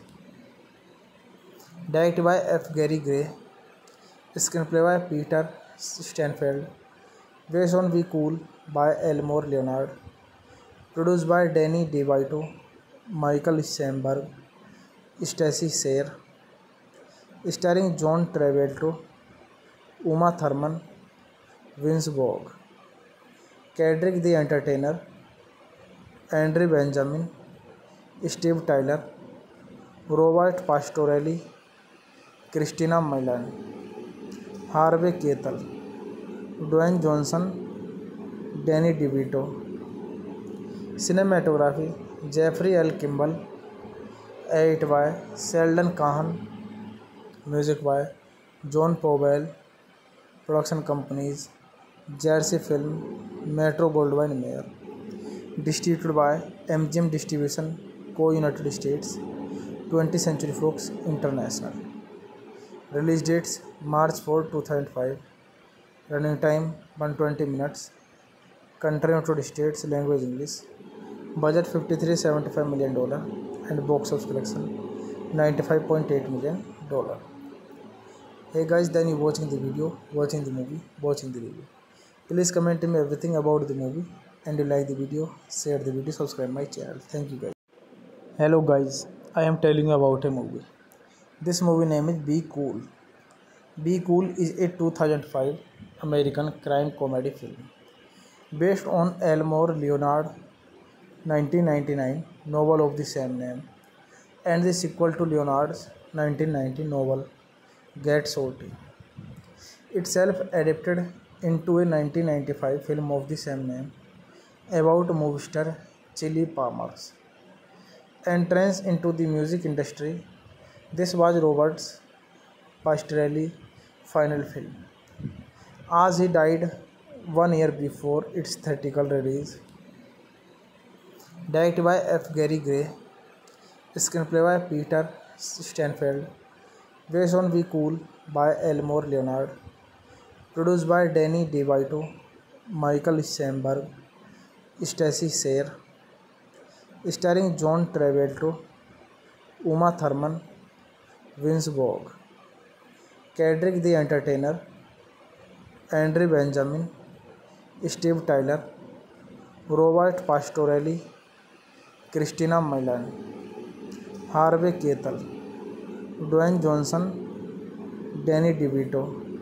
Directed by F. Gary Gray, screenplay by Peter Stanfield, based on Be Cool by Elmore Leonard, produced by Danny DeVito, Michael Sandberg, Stacey Sayer, starring John Travolta, Uma Thurman, Vince Vaughn, Cedric the Entertainer, Andrew Benjamin, Steve Tyler, Robert Pastorelli, Christina Milian, Harvey Keitel, Dwayne Johnson, Danny DeVito. Cinematography Jeffrey L. Kimball, edit by Sheldon Kahan, music by John Powell, production companies Jersey Film, Metro Goldwyn Mayer, distributed by M G M Distribution Co. United States, twentieth Century Fox International. Release dates March fourth two thousand five. Running time one hundred twenty minutes. Country United States, language English. Budget fifty-three point seven five million dollars and box office collection ninety-five point eight million dollars. Hey guys, then you watching the video, watching the movie, watching the review. Please comment me everything about the movie, and you like the video, share the video, subscribe my channel. Thank you guys. Hello guys, I am telling you about a movie. This movie name is Be Cool. Be Cool is a two thousand five American crime comedy film based on Elmore Leonard nineteen ninety-nine novel of the same name and the sequel to Leonard's nineteen ninety novel Get Shorty, itself adapted into a nineteen ninety-five film of the same name about movie star Chili Palmer's entrance into the music industry. This was Robert's Pastorelli's final film, as he died one year before its theatrical release. Directed by F. Gary Gray, screenplay by Peter Stanfield, based on Be Cool by Elmore Leonard, produced by Danny DeVito, Michael Sandberg, Stacey Sayer, starring John Travolta, Uma Thurman, Vince Vaughn, Cedric the Entertainer, Andre Benjamin, Steve Tyler, Robert Pastorelli, Christina Milian, Harvey Keitel, Dwayne Johnson, Danny DeVito.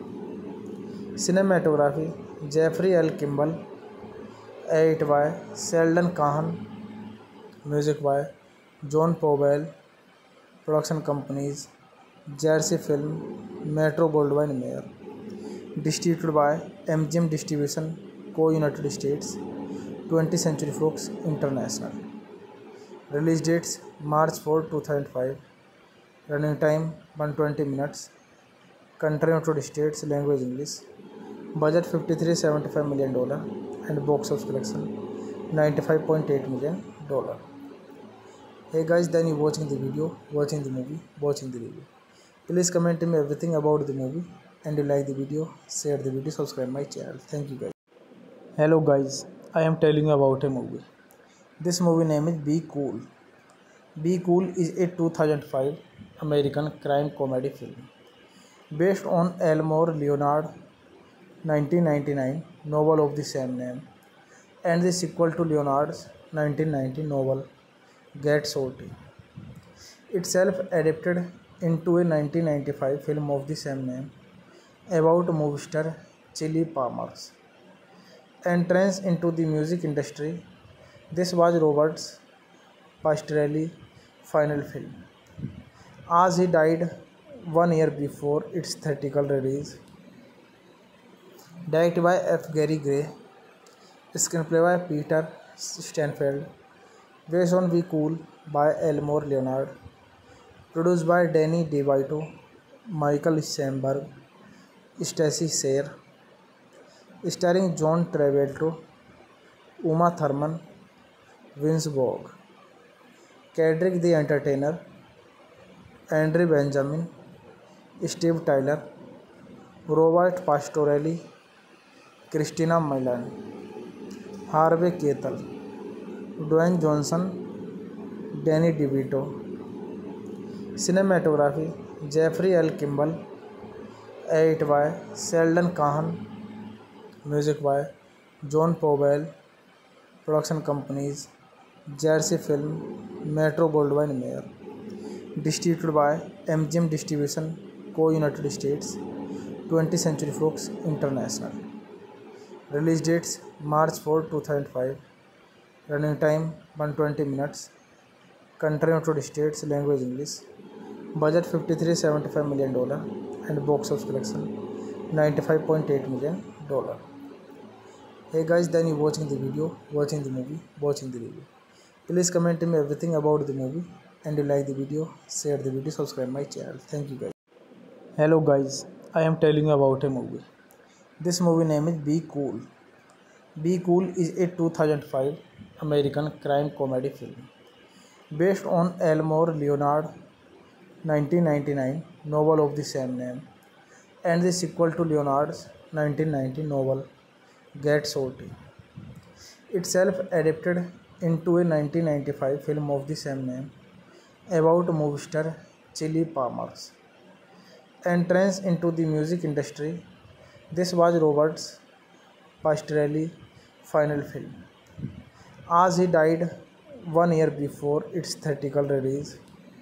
Cinematography Jeffrey L. Kimball, Edit by Sheldon Kahan, Music by John Powell, Production Companies Jersey Film, Metro Goldwyn Mayer. Distributed by M G M Distribution, Co. United States, twentieth Century Fox International. Release dates March fourth two thousand five. Running time one hundred twenty minutes. Country United States, language English. Budget fifty-three point seven five million dollars and box office collection ninety-five point eight million dollars. Hey guys, then you watching the video, watching the movie, watching the review. Please comment me everything about the movie, and you like the video, share the video, subscribe my channel. Thank you guys. Hello guys, I am telling you about a movie. This movie name is Be Cool. Be Cool is a two thousand five American crime comedy film based on Elmore Leonard nineteen ninety-nine novel of the same name and the sequel to Leonard's nineteen ninety novel Get Shorty, itself adapted into a nineteen ninety-five film of the same name about movie star Chili Palmer's entrance into the music industry. This was Robert's Pastorelli's final film, as he died one year before its theatrical release. Directed by F. Gary Gray, screenplay by Peter Stanfield, based on Be Cool by Elmore Leonard, produced by Danny DeVito, Michael Shamberg, Stacey Sher, starring John Travolta, Uma Thurman, Vince Vaughn, Cedric the Entertainer, Andre Benjamin, Steve Tyler, Robert Pastorelli, Christina Milian, Harvey Keitel, Dwayne Johnson, Danny DeVito. Cinematography Jeffrey L. Kimball, Edit by Sheldon Kahan, Music by John Powell, Production Companies Jersey Film, Metro Goldwyn Mayer. Distributed by M G M Distribution, Co. United States, twentieth Century Fox International. Release dates March fourth two thousand five. Running time one hundred twenty minutes. Country United States, language English. Budget fifty-three point seven five million dollars and box office collection ninety-five point eight million dollars. Hey guys, then you watching the video, watching the movie, watching the review. Please comment me everything about the movie, and you like the video, share the video, subscribe my channel. Thank you guys. Hello guys, I am telling you about a movie. This movie name is Be Cool. Be Cool is a two thousand five American crime comedy film based on Elmore Leonard nineteen ninety-nine novel of the same name and the sequel to Leonard's nineteen ninety novel Get Shorty, itself adapted into a nineteen ninety-five film of the same name about movie star Chili Palmer's entrance into the music industry. This was Robert's Pastorelli's final film, as he died one year before its theatrical release.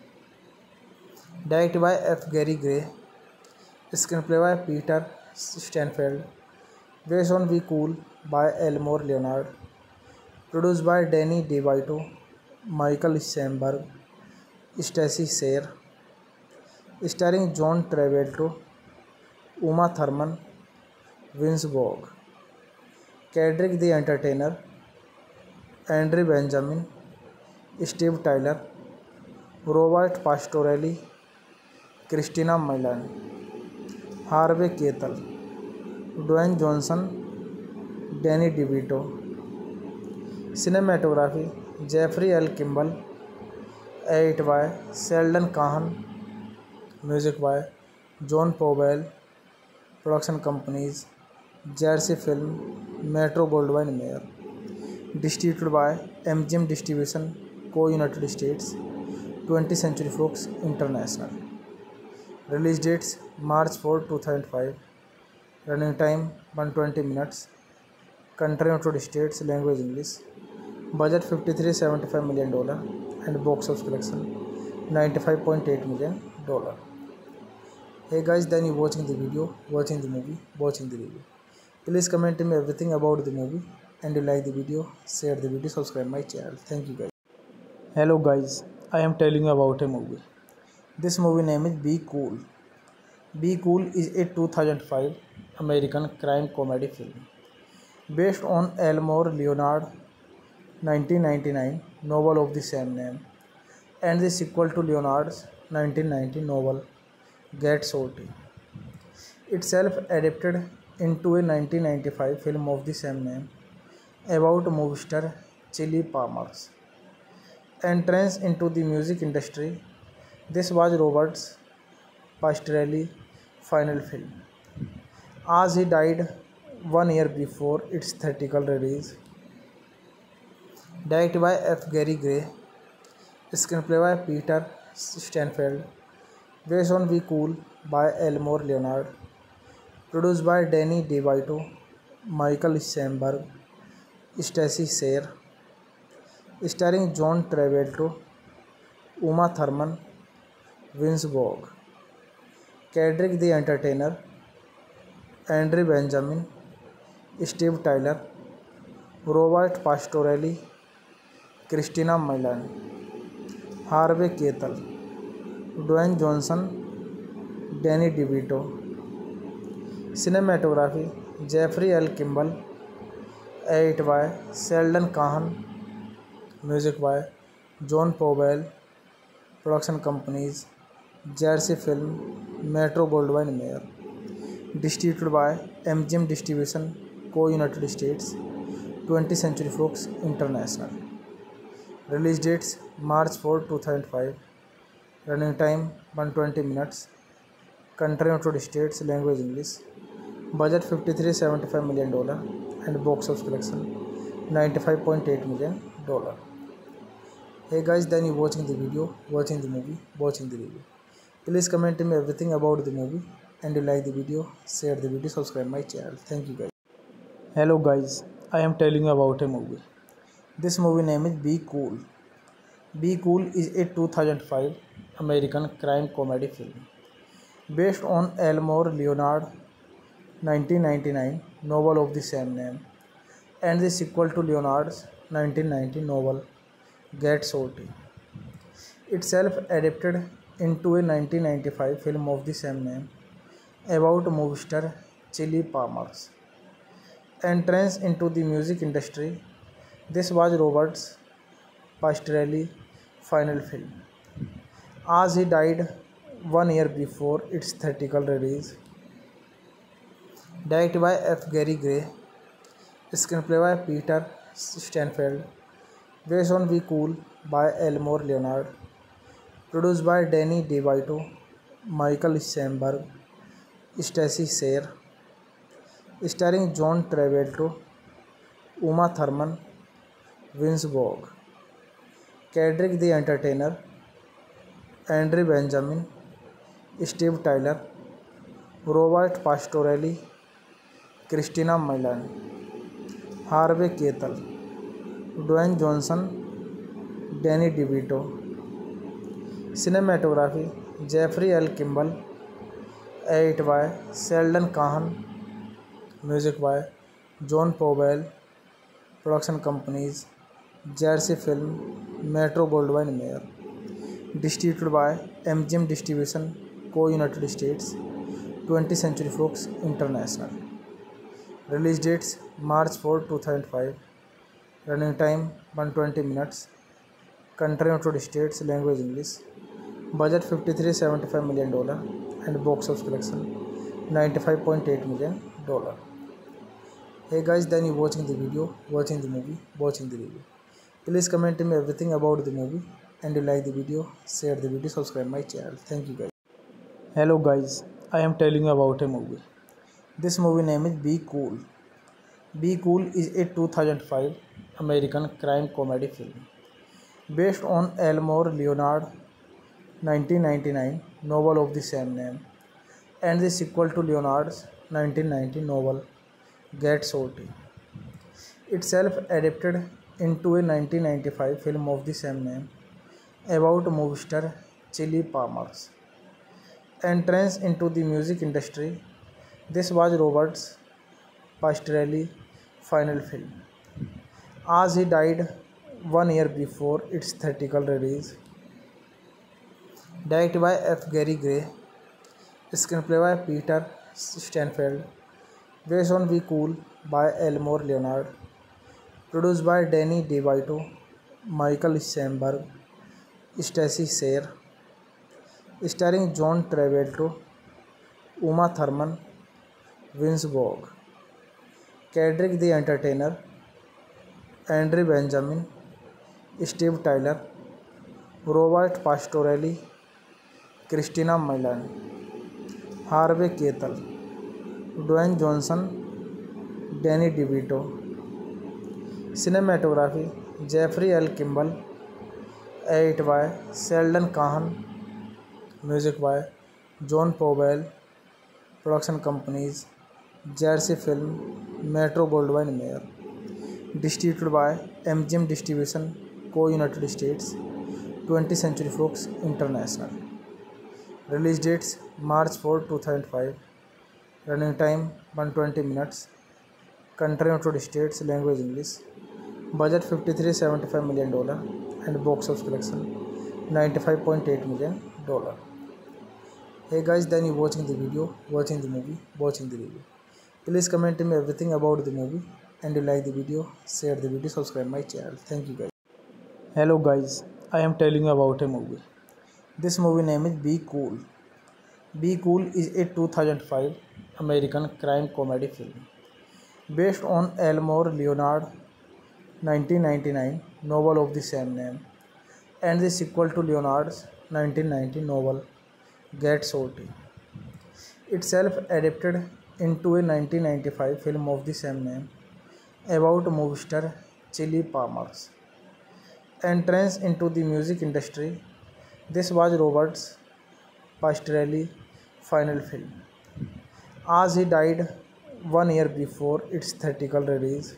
Directed by F. Gary Gray, screenplay by Peter Stanfield, based on Be Cool by Elmore Leonard, produced by Danny DeVito, Michael Shamberg, Stacey Sher, starring John Travolta, Uma Thurman, Vince Vaughn, Cedric the Entertainer, Andre Benjamin, Steve Tyler, Robert Pastorelli, Christina Milian, Harvey Keitel, Dwayne Johnson, Danny DeVito. Cinematography Jeffrey L. Kimball, Edit by Sheldon Kahan, Music by John Powell, Production Companies Jersey Film, Metro Goldwyn Mayer. Distributed by M G M Distribution, Co. United States, twentieth Century Fox International. Release dates March fourth two thousand five. Running time one hundred twenty minutes. Country United States. Language English. Budget fifty-three point seven five million dollar and box office collection ninety-five point eight million dollar. Hey guys, then you watching the video, watching the movie, watching the review. Please comment me everything about the movie, and you like the video, share the video, subscribe my channel. Thank you guys. Hello guys, I am telling you about a movie. This movie name is Be Cool. Be Cool is a two thousand five American crime comedy film based on Elmore Leonard nineteen ninety-nine novel of the same name and the sequel to Leonard's nineteen ninety novel Get Shorty, itself adapted into a nineteen ninety-five film of the same name about movie star Chili Palmer's entrance into the music industry. This was Robert's Pastorelli's final film, as he died one year before its theatrical release. Directed by F. Gary Gray, screenplay by Peter Stanfield, based on Be Cool by Elmore Leonard, produced by Danny DeVito, Michael Sandberg, Stacey Sher, starring John Travolta, Uma Thurman, Vince Vaughn, Cedric the Entertainer, Andre Benjamin, Steve Tyler, Robert Pastorelli, Christina Milian, Harvey Keitel, Dwayne Johnson, Danny DeVito. Cinematography Jeffrey L. Kimball, edit by Sheldon Kahan, music by John Powell. Production companies Jersey Film, Metro Goldwyn Mayer. Distributed by M G M Distribution Co. United States, twentieth Century Fox International. Release dates March fourth two thousand five. Running time one hundred twenty minutes. Country United States. Language English. Budget fifty-three point seven five million dollar and box office collection ninety-five point eight million dollar. Hey guys, then you watching the video, watching the movie, watching the review. Please comment me everything about the movie, and you like the video, share the video, subscribe my channel. Thank you guys. Hello guys, I am telling you about a movie. This movie name is Be Cool. Be Cool is a two thousand five American crime comedy film based on Elmore Leonard nineteen ninety-nine novel of the same name and the sequel to Leonard's nineteen ninety novel Get Shorty, itself adapted into a nineteen ninety-five film of the same name about movie star Chili Palmer's entrance into the music industry. This was Robert's Pastorelli's final film, as he died one year before its theatrical release. Directed by F. Gary Gray, screenplay by Peter Stanfield, based on Be Cool by Elmore Leonard, produced by Danny DeVito, Michael Sandberg, Stacey Sher, starring John Travolta, Uma Thurman, Vince Vaughn, Cedric the Entertainer, Andre Benjamin, Steve Tyler, Robert Pastorelli, Christina Milian, Harvey Keitel, Dwayne Johnson, Danny DeVito. Cinematography Jeffrey L. Kimball, edit by Sheldon Kahan, music by John Powell. Production companies Jersey Film, Metro Goldwyn Mayer. Distributed by M G M Distribution Co. United States, twentieth Century Fox International. Release dates March fourth two thousand five. Running time one hundred twenty minutes. Country United States. Language English. Budget fifty-three point seven five million dollar and box office collection ninety-five point eight million dollar. Hey guys, then you watching the video, watching the movie, watching the review. Please comment me everything about the movie, and you like the video, share the video, subscribe my channel. Thank you guys. Hello guys, I am telling you about a movie. This movie name is Be Cool. Be Cool is a two thousand five American crime comedy film based on Elmore Leonard nineteen ninety-nine novel of the same name, and the sequel to Leonard's nineteen ninety novel Get Shorty, itself adapted into a nineteen ninety-five film of the same name about movie star Chili Palmer's entrance into the music industry. This was Robert's Pastorelli's final film, as he died one year before its theatrical release. Directed by F. Gary Gray, screenplay by Peter Stanfield, based on Be Cool by Elmore Leonard, produced by Danny DeVito, Michael Sandberg, Stacey Sayer, starring John Travolta, Uma Thurman, Vince Vaughn, Cedric the Entertainer, Andrew Benjamin, Steve Tyler, Robert Pastorelli, Christina Milian, Harvey Keitel, Dwayne Johnson, Danny DeVito. Cinematography Jeffrey L. Kimball, edit by Sheldon Kahan, music by John Powell, production companies Jersey Film, Metro Goldwyn Mayer, distributed by M G M Distribution Co. United States, twentieth Century Fox International. Release dates March fourth two thousand five. Running time one hundred twenty minutes. Country United States, language English. Budget fifty-three point seven five million dollars and box office collection ninety-five point eight million dollars. Hey guys, then you watching the video, watching the movie, watching the review. Please comment me everything about the movie, and you like the video, share the video, subscribe my channel. Thank you guys. Hello guys, I am telling you about a movie. This movie name is Be Cool. Be Cool is a two thousand five American crime comedy film based on Elmore Leonard nineteen ninety-nine novel of the same name and the sequel to Leonard's nineteen ninety novel Get Shorty, itself adapted into a nineteen ninety-five film of the same name about movie star Chili Palmer's entrance into the music industry. This was Robert's Pastorelli's final film, as he died one year before its theatrical release.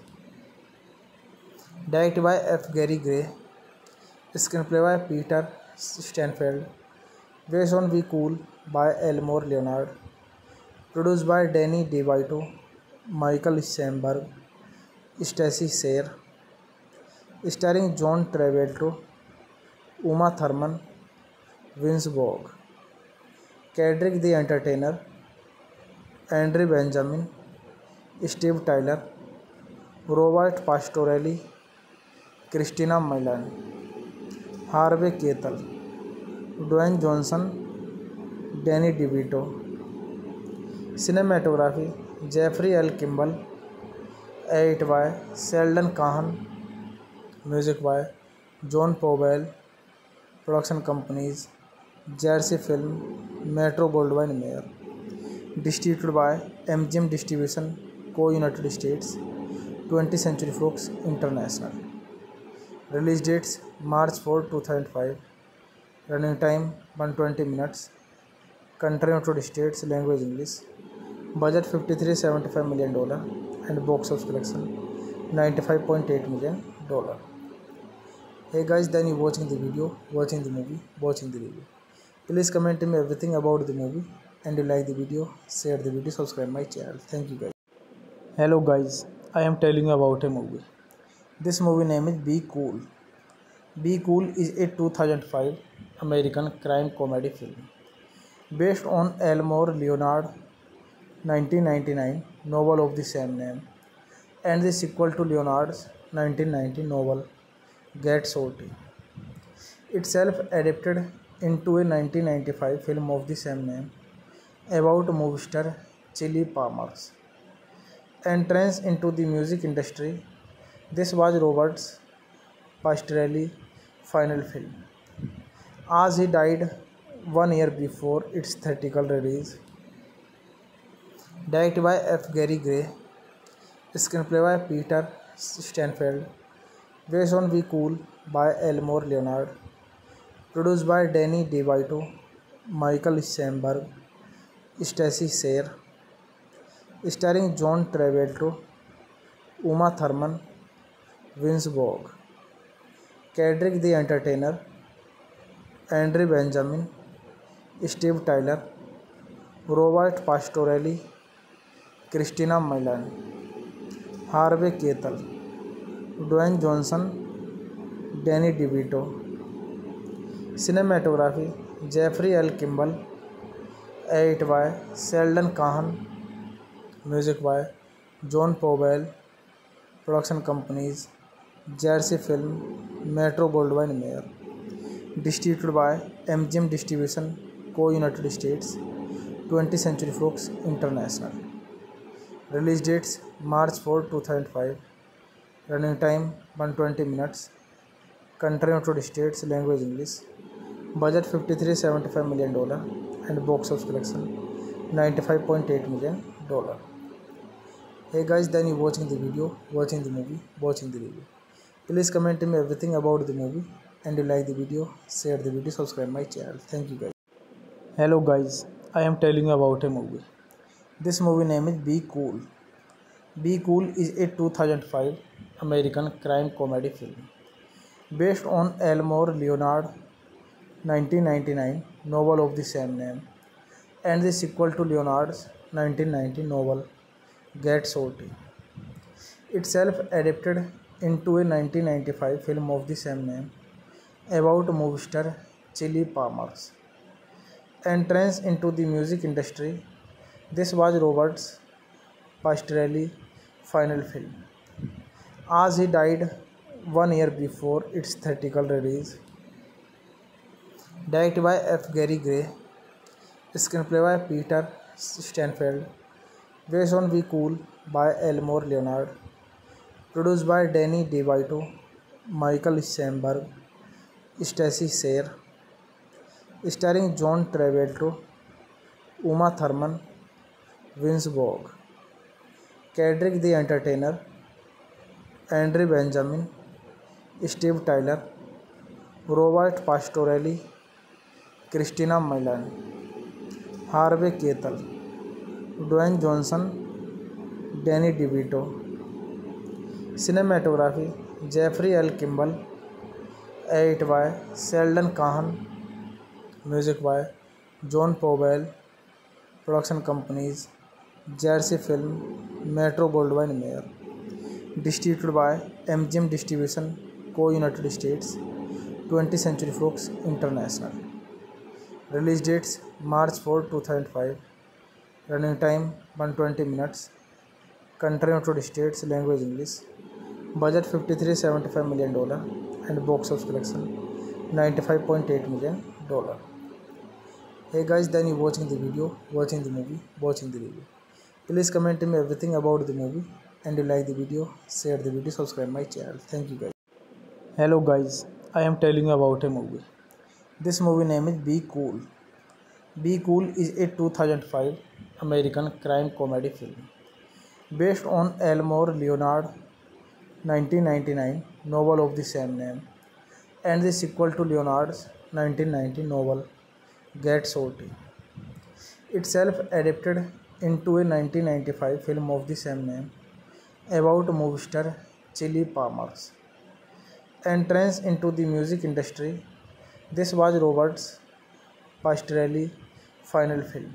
Directed by F. Gary Gray, screenplay by Peter Stanfield, based on Be Cool by Elmore Leonard, produced by Danny DeVito, Michael Sandberg, Stacey Sayer, starring John Travolta, Uma Thurman, Vince Vaughn, Cedric the Entertainer, Andrew Benjamin, Steve Tyler, Robert Pastorelli, Christina Milian, Harvey Keitel, Dwayne Johnson, Danny DeVito. Cinematography Jeffrey L. Kimball, edit by Sheldon Kahan, music by John Powell, production companies Jersey Film, Metro Goldwyn Mayer, distributed by M G M Distribution Co. United States, twentieth Century Fox International. Release dates March fourth two thousand five. Running time one hundred twenty minutes. Country United States, language English. Budget fifty-three point seven five million dollars and box office collection ninety-five point eight million dollars. Hey guys, then you watching the video, watching the movie, watching the review. Please comment me everything about the movie, and you like the video, share the video, subscribe my channel. Thank you guys. Hello guys, I am telling you about a movie. This movie name is Be Cool. Be Cool is a two thousand five American crime comedy film based on Elmore Leonard nineteen ninety-nine novel of the same name and the sequel to Leonard's nineteen ninety novel Get Shorty, itself adapted into a nineteen ninety-five film of the same name about movie star Chili Palmer's entrance into the music industry. This was Robert's Pastorelli's final film, as he died one year before its theatrical release. Directed by F. Gary Gray, screenplay by Peter Stanfield, based on Be Cool by Elmore Leonard, produced by Danny DeVito, Michael Shamberg, Stacey Sher, starring John Travolta, Uma Thurman, Vince Vaughn, Cedric the entertainer, Andre Benjamin, Steve Tyler, Robert Pastorelli, Christina Milian, Harvey Keitel, Dwayne Johnson, Danny DeVito. Cinematography Jeffrey L Kimball, edit by Sheldon Kahn, music by John Powell, production companies Jersey film, Metro Goldwyn Mayer, distributed by MGM distribution co United States, twenty century fox international. Release dates March four two thousand five, running time one twenty minutes, country United States, language English, budget fifty three seventy five million dollar and box office collection ninety five point eight million dollar. Hey guys, then you watching the video, watching the movie, watching the review. Please comment me everything about the movie, and you like the video, share the video, subscribe my channel. Thank you guys. Hello guys, I am telling you about a movie. This movie name is Be Cool. Be Cool is a two thousand five American crime comedy film based on Elmore Leonard nineteen ninety-nine novel of the same name and the sequel to Leonard's nineteen ninety novel Get Shorty, itself adapted into a nineteen ninety-five film of the same name about movie star Chili Palmer's entrance into the music industry. This was Robert's Pastorelli's final film, as he died one year before its theatrical release. Directed by F. Gary Gray, screenplay by Peter Stanfield, based on Be Cool by Elmore Leonard, produced by Danny DeVito, Michael Sheinberg, Stacey Sher, starring John Travolta, Uma Thurman, Vince Vaughn, Cedric the Entertainer, Andrew Benjamin, Steve Tyler, Robert Pastorelli, Christina Milian, Harvey Keitel, Dwayne Johnson, Danny DeVito. Cinematography Jeffrey L Kimball, edit by Sheldon Kahn, music by John Powell, production companies Jersey film, Metro Goldwyn Mayer, distributed by MGM distribution co United States, twenty century fox international. Release dates March four two thousand five, running time one twenty minutes, country United States, language English, budget fifty three seventy five million dollar and box office collection ninety five point eight million dollar. Hey guys, then you watching the video, watching the movie, watching the review. Please comment me everything about the movie, and you like the video, share the video, subscribe my channel. Thank you guys. Hello guys, I am telling you about a movie. This movie name is Be Cool. Be Cool is a two thousand five American crime comedy film based on Elmore Leonard nineteen ninety-nine novel of the same name and the sequel to Leonard's nineteen ninety novel Get Shorty, itself adapted into a nineteen ninety-five film of the same name about movie star Chili Palmer's entrance into the music industry. This was Robert's Pastorelli's final film,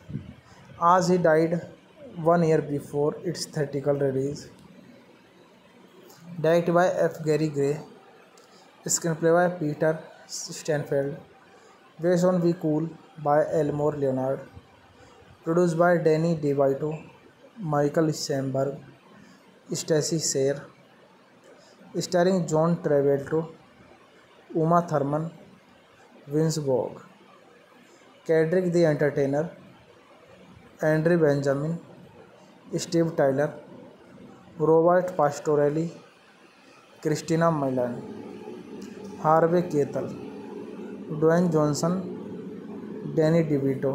as he died one year before its theatrical release. Directed by F. Gary Gray, screenplay by Peter Stanfield, based on Be Cool by Elmore Leonard, produced by Danny DeVito, Michael Sheinberg, Stacey Sher, starring John Travolta, Uma Thurman, Vince Vaughn, Cedric the Entertainer, Andrew Benjamin, Steve Tyler, Robert Pastorelli, Christina Milian, Harvey Keitel, Dwayne Johnson, Danny DeVito.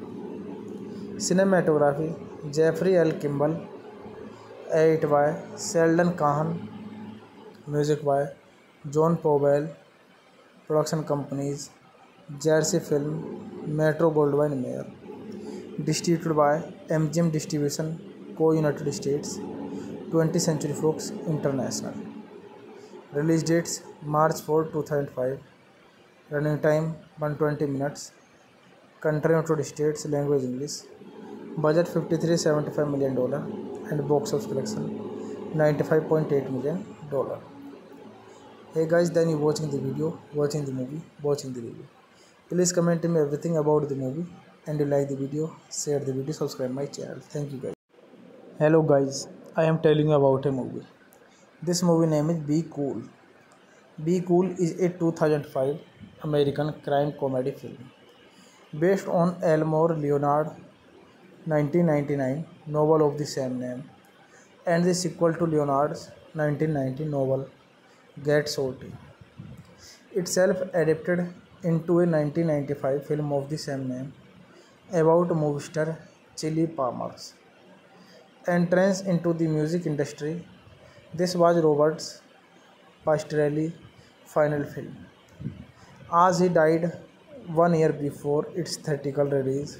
Cinematography Jeffrey L Kimball, edit by Sheldon Kahn, music by John Powell, production companies Jersey film, Metro Goldwyn Mayer. Distributed by M G M Distribution Co. United States. twentieth Century Fox International. Release dates March fourth two thousand five. Running time one hundred twenty minutes. Country United States. Language English. Budget fifty-three point seven five million dollars and box office collection ninety-five point eight million dollars. Hey guys, then you watching the video, watching the movie, watching the review. Please comment me everything about the movie, and you like the video, share the video, subscribe my channel. Thank you guys. Hello guys, I am telling you about a movie. This movie name is Be Cool. Be Cool is a two thousand five American crime comedy film based on Elmore Leonard nineteen ninety-nine novel of the same name and the sequel to Leonard's nineteen ninety novel Get Shorty, itself adapted into a nineteen ninety-five film of the same name about movie star Chili Palmer's entrance into the music industry. This was Robert's Pastorelli's final film, as he died one year before its theatrical release.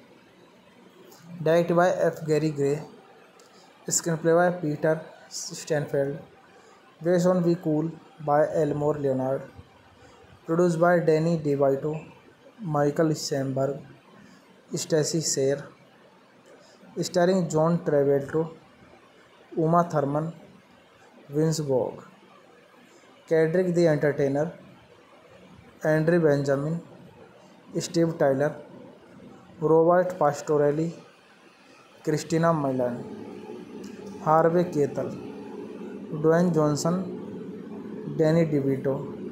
Directed by F. Gary Gray, screenplay by Peter Stanfield, based on Be Cool by Elmore Leonard, produced by Danny DeVito, Michael Sandberg, Stacey Sher, starring John Travolta, Uma Thurman, Vince Vaughn, Cedric the Entertainer, Andre Benjamin, Steve Tyler, Robert Pastorelli, Christina Milian, Harvey Keitel, Dwayne Johnson, Danny DeVito.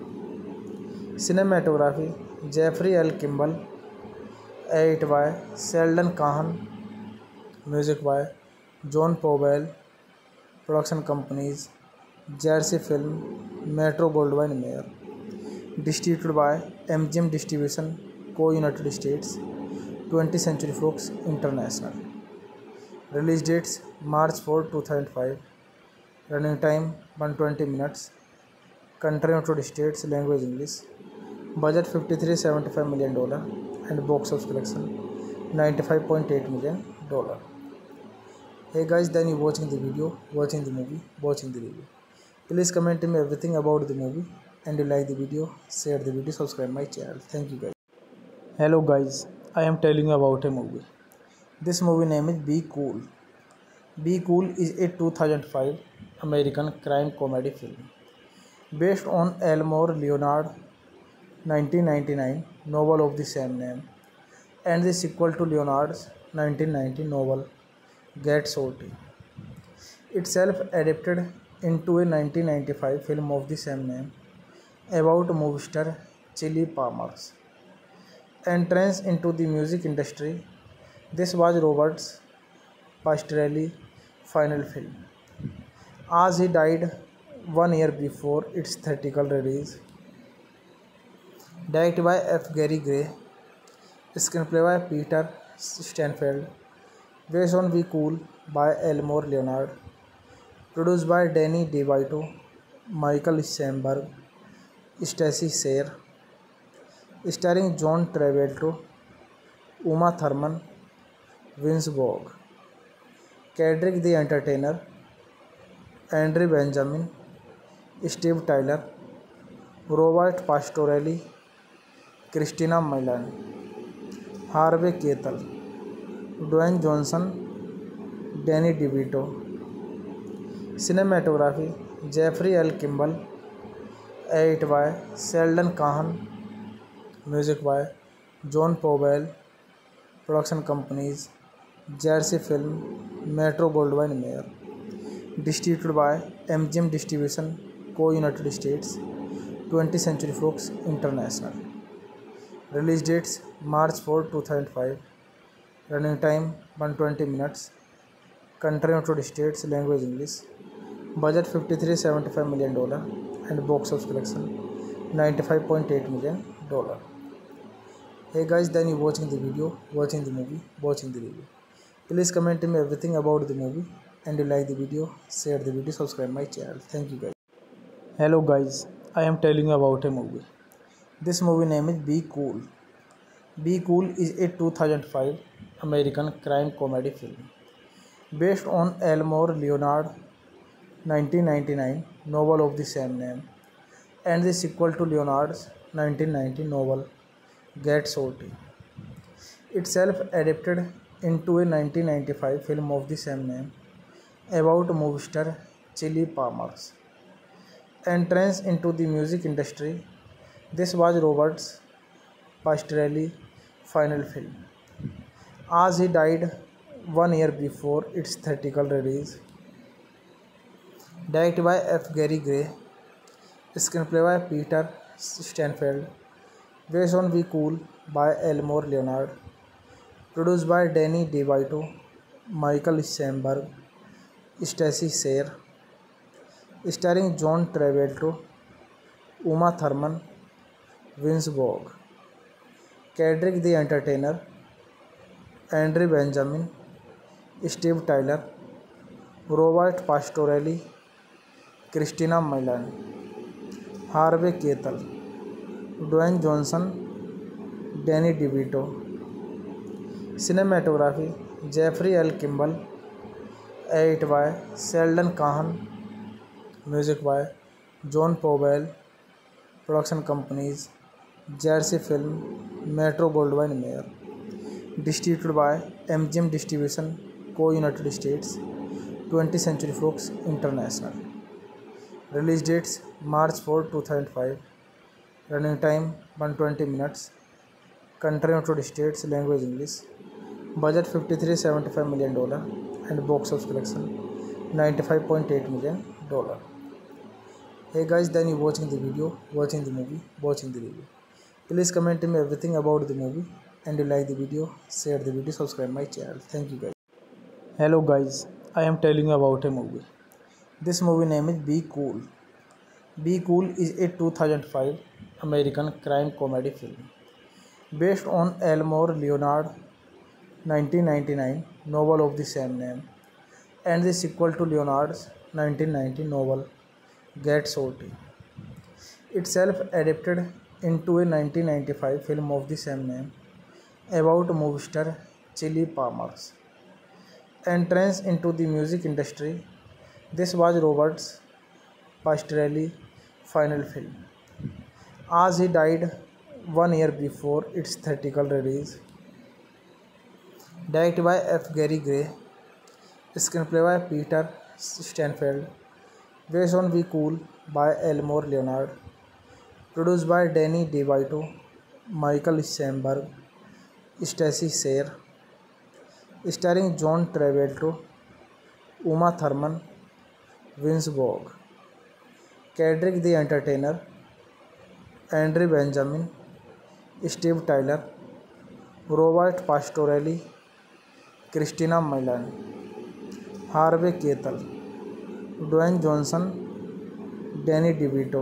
Cinematography Jeffrey L. Kimball. Edit by Sheldon Kahan. Music by John Powell. Production companies Jersey Film, Metro Goldwyn Mayer. Distributed by M G M Distribution Co. United States. twentieth Century Fox International. Release dates March fourth two thousand five. Running time one hundred twenty minutes. Country United States. Language English. Budget fifty-three point seven five million dollars and box office collection ninety-five point eight million dollars. Hey guys, then you watching the video, watching the movie, watching the review. Please comment me everything about the movie, and you like the video, share the video, subscribe my channel. Thank you guys. Hello guys, I am telling you about a movie. This movie name is Be Cool. Be Cool is a two thousand five American crime comedy film based on Elmore Leonard nineteen ninety-nine novel of the same name and the sequel to Leonard's nineteen ninety novel Get Shorty, itself adapted into a nineteen ninety-five film of the same name about movie star Chili Palmer's entrance into the music industry. This was Robert's Pastorelli's final film, as he died one year before its theatrical release. Directed by F. Gary Gray, screenplay by Peter Stanfield, based on Be Cool by Elmore Leonard, produced by Danny DeVito, Michael Sandberg, Stacey Sher, starring John Travolta, Uma Thurman, Vince Vaughn, Cedric the Entertainer, Andre Benjamin, Steve Tyler, Robert Pastorelli, Christina Milian, Harvey Keitel, Dwayne Johnson, Danny DeVito. Cinematography Jeffrey L. Kimball. Edit by Sheldon Kahan. Music by John Powell. Production companies Jersey Film, Metro Goldwyn Mayer. Distributed by M G M Distribution Co. United States. twentieth Century Fox International. Release dates March fourth two thousand five. Running time one hundred twenty minutes. Country United States. Language English. Budget fifty-three point seven five million dollars and box office collection ninety-five point eight million dollars. Hey guys, then you watching the video, watching the movie, watching the review. Please comment me everything about the movie, and you like the video, share the video, subscribe my channel. Thank you guys. Hello guys, I am telling you about a movie. This movie name is Be Cool. Be Cool is a two thousand five American crime comedy film based on Elmore Leonard nineteen ninety-nine novel of the same name and the sequel to Leonard's nineteen ninety novel Get Shorty, itself adapted into a nineteen ninety-five film of the same name about movie star Chili Palmer's entrance into the music industry. This was Robert's Pastorelli's final film, as he died one year before its theatrical release. Directed by F. Gary Gray, screenplay by Peter Stanfield, based on Be Cool by Elmore Leonard, produced by Danny DeVito, Michael Sandberg, Stacey Sayer, starring John Travolta, Uma Thurman, Vince Vaughn, Cedric the Entertainer, Andre Benjamin, Steve Tyler, Robert Pastorelli, Christina Milian, Harvey Keitel, Dwayne Johnson, Danny DeVito. Cinematography Jeffrey L. Kimball, edit by Sheldon Kahan, music by John Powell, production companies Jersey Film, Metro Goldwyn Mayer, distributed by M G M Distribution Co. United States, twentieth Century Fox International. Release dates March fourth two thousand five. Running time one hundred twenty minutes. Country United States, language English. Budget fifty-three point seven five million dollars and box office collection ninety-five point eight million dollars. Hey guys, then you watching the video, watching the movie, watching the review. Please comment me everything about the movie, and you like the video, share the video, subscribe my channel. Thank you guys. Hello guys, I am telling you about a movie. This movie name is Be Cool. Be Cool is a two thousand five American crime comedy film based on Elmore Leonard nineteen ninety-nine novel of the same name and the sequel to Leonard's nineteen ninety novel Get Shorty, itself adapted into a nineteen ninety-five film of the same name about movie star Chili Palmer's entrance into the music industry. This was Robert's Pastorelli's final film, as he died one year before its theatrical release. Directed by F. Gary Gray, screenplay by Peter Stanfield, based on Be Cool by Elmore Leonard, produced by Danny DeVito, Michael Sandberg, Stacey Sayer, starring John Travolta, Uma Thurman, Vince Vaughn, Cedric the Entertainer, Andre Benjamin, Steve Tyler, Robert Pastorelli, Christina Milian, Harvey Keitel, Dwayne Johnson, Danny DeVito.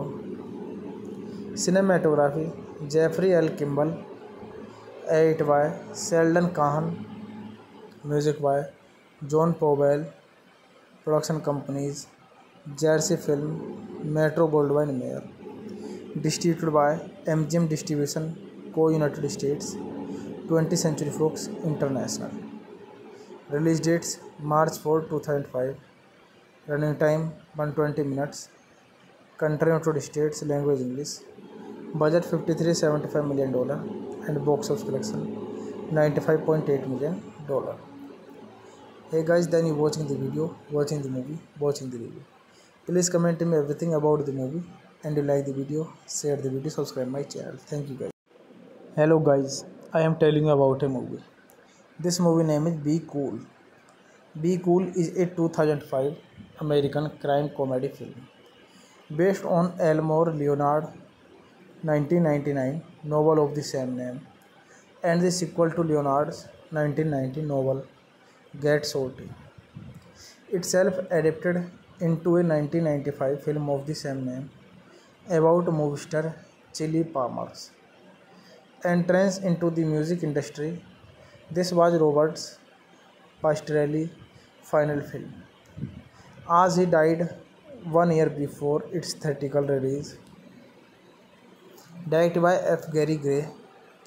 Cinematography Jeffrey L. Kimball, edit by Sheldon Kahan, music by John Powell, production companies Jersey Film, Metro Goldwyn Mayer, distributed by M G M Distribution Co. United States, twentieth Century Fox International. Release dates March fourth two thousand five. Running time one hundred twenty minutes. Country United States, language English. Budget fifty-three point seven five million dollars and box office collection ninety-five point eight million dollars. Hey guys, then you watching the video, watching the movie, watching the review. Please comment me everything about the movie, and you like the video, share the video, subscribe my channel. Thank you guys. Hello guys, I am telling you about a movie. This movie name is Be Cool. Be Cool is a two thousand five American crime comedy film based on Elmore Leonard nineteen ninety-nine novel of the same name and the sequel to Leonard's nineteen ninety novel Get Shorty, itself adapted into a nineteen ninety-five film of the same name about movie star Chili Palmer's entrance into the music industry. This was Robert's Pastorelli's final film, as he died one year before its theatrical release. Directed by F. Gary Gray,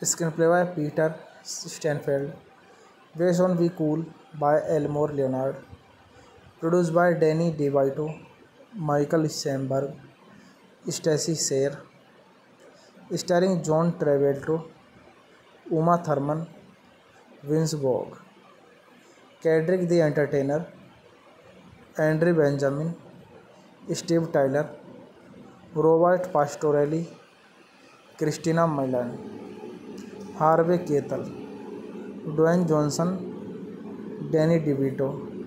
Screenplay by Peter Stanfield. Based on Be Cool by Elmore Leonard. Produced by Danny DeVito, Michael Sandberg, Stacey Sayer. Starring John Travolta, Uma Thurman, Vince Vaughn, Cedric the Entertainer, Andrew Benjamin, Steve Tyler, Robert Pastorelli, Christina Milian, Harvey Keitel, Dwayne Johnson, Danny DeVito.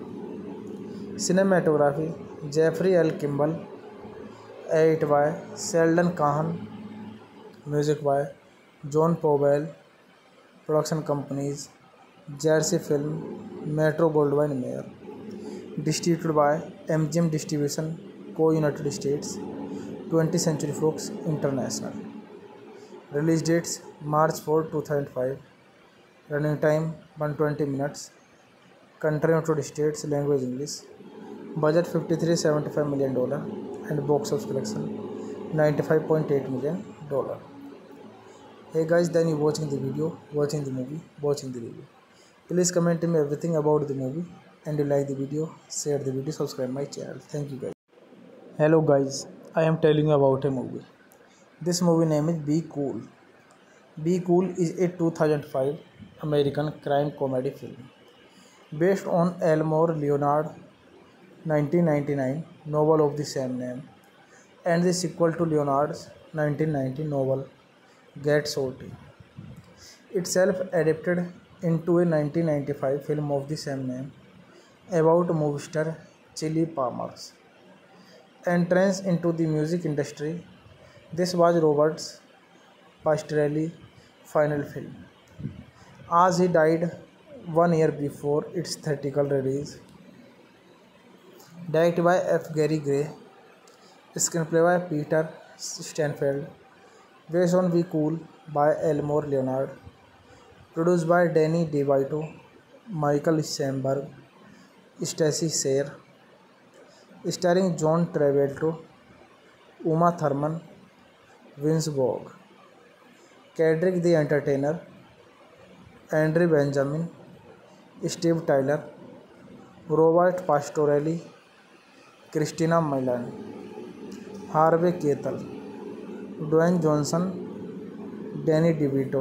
Cinematography Jeffrey L. Kimball. Edit by Sheldon Kahan. Music by John Powell. Production companies Jersey Film, Metro Goldwyn Mayer. Distributed by M G M Distribution, Co. United States, twentieth Century Fox International. Release dates March fourth two thousand five. Running time one hundred twenty minutes. Country United States, language English. Budget fifty-three point seven five million dollars and box office collection ninety-five point eight million dollars. Hey guys, then you watching the video, watching the movie, watching the review. Please comment me everything about the movie, and you like the video, share the video, subscribe my channel. Thank you guys. Hello guys, I am telling you about a movie. This movie name is Be Cool. Be Cool is a two thousand five American crime comedy film based on Elmore Leonard nineteen ninety-nine novel of the same name and the sequel to Leonard's nineteen ninety novel Get Shorty, itself adapted into a nineteen ninety-five film of the same name about movie star Chili Palmer's entrance into the music industry. This was Robert's Pastorelli's final film, as he died one year before its theatrical release. Directed by F. Gary Gray. Screenplay by Peter Stanfield. Based on Be Cool by Elmore Leonard. Produced by Danny DeVito, Michael Sandberg, Stacey Sayer. Starring John Travolta, Uma Thurman, Vince Vaughn, Cedric the Entertainer, Andrew Benjamin, Steve Tyler, Robert Pastorelli, Christina Milian, Harvey Keitel, Dwayne Johnson, Danny DeVito.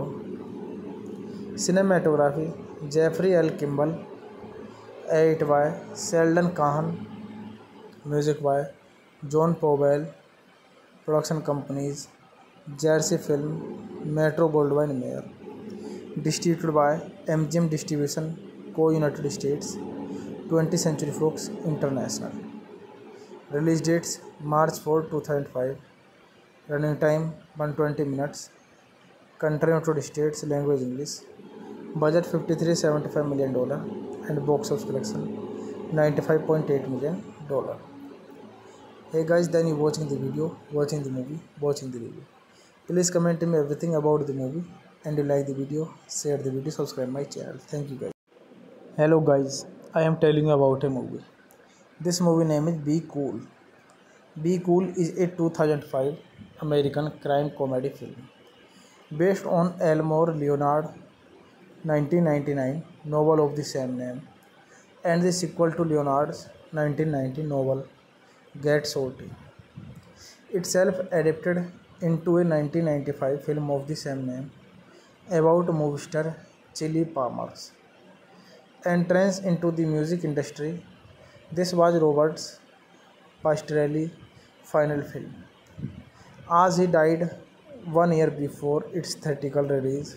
Cinematography Jeffrey L. Kimball. Edit by Sheldon Kahan. Music by John Powell. Production companies Jersey Film, Metro Goldwyn Mayer. Distributed by M G M Distribution, Co. United States, twentieth Century Fox International. Release dates March fourth two thousand five. Running time one hundred twenty minutes. Country United States, language English. Budget fifty-three point seven five million dollars and box office collection ninety-five point eight million dollars. Hey guys, then you watching the video, watching the movie, watching the review. Please comment me everything about the movie, and you like the video, share the video, subscribe my channel. Thank you guys. Hello guys, I am telling you about a movie. This movie name is Be Cool. Be Cool is a two thousand five American crime comedy film based on Elmore Leonard nineteen ninety-nine novel of the same name and the sequel to Leonard's nineteen ninety novel Get Shorty, itself adapted into a nineteen ninety-five film of the same name about movie star Chili Palmer's entrance into the music industry. This was Robert's Pastorelli's final film, as he died one year before its theatrical release.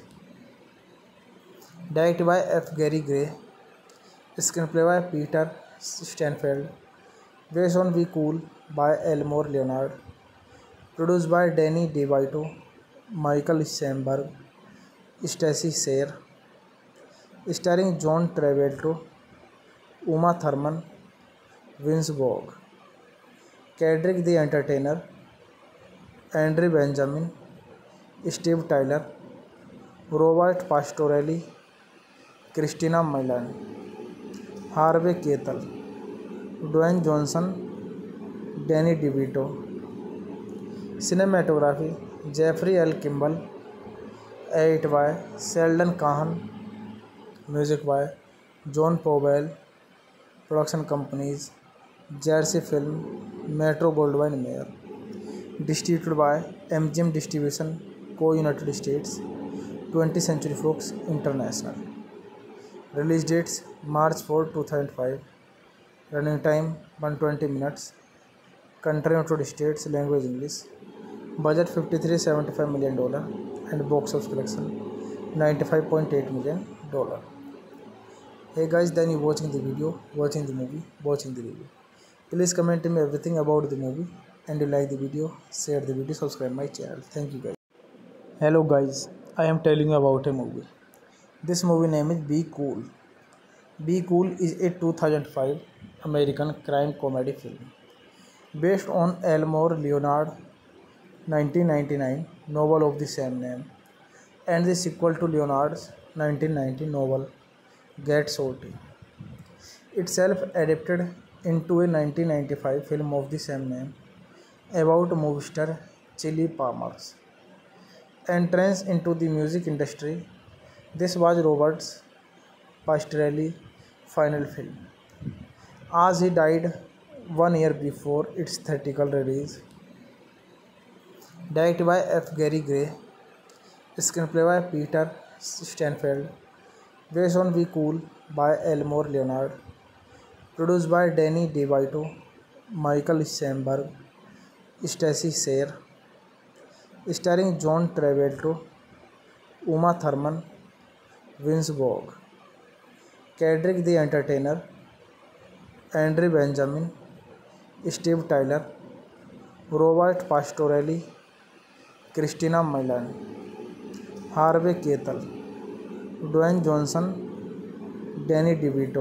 Directed by F. Gary Gray. Screenplay by Peter Stanfield. Based on Be Cool by Elmore Leonard. Produced by Danny DeVito, Michael Sandberg, Stacey Sayer. Starring John Travolta, Uma Thurman, Vince Vaughn, Cedric the Entertainer, Andrew Benjamin, Steve Tyler, Robert Pastorelli, Christina Milian, Harvey Keitel, Dwayne Johnson, Danny DeVito. Cinematography Jeffrey L. Kimball. eight by Sheldon Kahan, music by John Powell, production companies Jersey Film, Metro Goldwyn Mayer, distributed by M G M Distribution, Co United States, twentieth Century Fox International. Release dates March fourth two thousand five. Running time one hundred twenty minutes. Country United States, language English. Budget fifty-three point seven five million dollars and box office collection ninety-five point eight million dollars. Hey guys, then you watching the video, watching the movie, watching the review. Please comment me everything about the movie, and you like the video, share the video, subscribe my channel. Thank you guys. Hello guys, I am telling you about a movie. This movie name is Be Cool. Be Cool is a two thousand five American crime comedy film based on Elmore Leonard nineteen ninety-nine novel of the same name and the sequel to Leonard's nineteen ninety novel Get Shorty, itself adapted into a nineteen ninety-five film of the same name about movie star Chili Palmer's entrance into the music industry. This was Robert's Pastorelli's final film, as he died one year before its theatrical release. Directed by F. Gary Gray, screenplay by Peter Stanfield, based on Be Cool by Elmore Leonard, produced by Danny DeVito, Michael Shamberg, Stacey Sher, starring John Travolta, Uma Thurman, Vince Vaughn, Cedric the Entertainer, Andre Benjamin, Steve Tyler, Robert Pastorelli, Christina Milian, Harvey Keitel, Dwayne Johnson, Danny DeVito.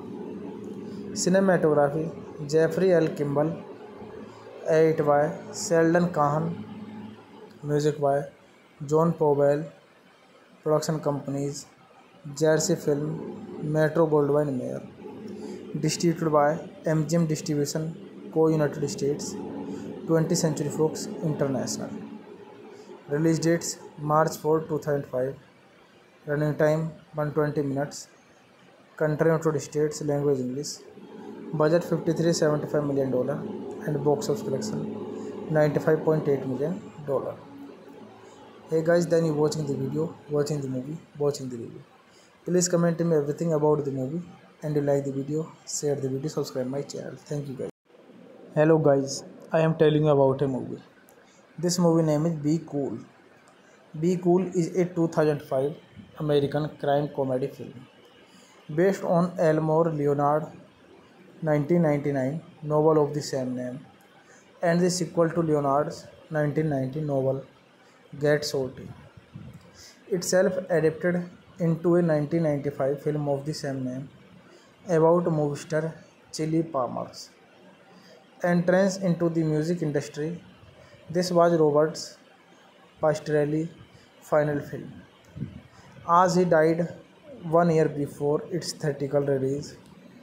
Cinematography Jeffrey L. Kimball, edit by Sheldon Kahan, music by John Powell, production companies Jersey Film, Metro Goldwyn Mayer, distributed by M G M Distribution, Co United States, twentieth Century Fox International. Release dates March fourth two thousand five. Running time one hundred twenty minutes. Country United States, language English. Budget fifty-three point seven five million dollars and box office collection ninety-five point eight million dollars. Hey guys, then you watching the video, watching the movie, watching the review. Please comment me everything about the movie, and you like the video, share the video, subscribe my channel. Thank you guys. Hello guys, I am telling you about a movie. This movie name is Be Cool. Be Cool is a two thousand five American crime comedy film based on Elmore Leonard nineteen ninety-nine novel of the same name and the sequel to Leonard's nineteen ninety novel Get Shorty, itself adapted into a nineteen ninety-five film of the same name about movie star Chili Palmer's entrance into the music industry. This was Robert's Pastorelli's final film, as he died one year before its theatrical release.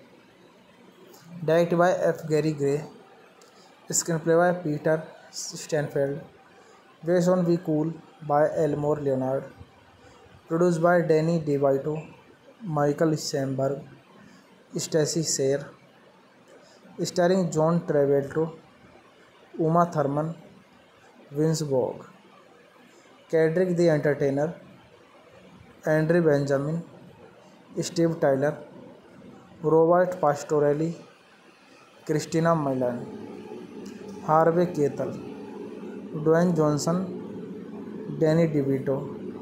Directed by F. Gary Gray, screenplay by Peter Stanfield, based on Be Cool by Elmore Leonard, produced by Danny DeVito, Michael Shamberg, Stacey Sher, starring John Travolta, Uma Thurman, Vince Vaughn, Cedric the Entertainer, Andre Benjamin, Steve Tyler, Robert Pastorelli, Christina Milian, Harvey Keitel, Dwayne Johnson, Danny DeVito.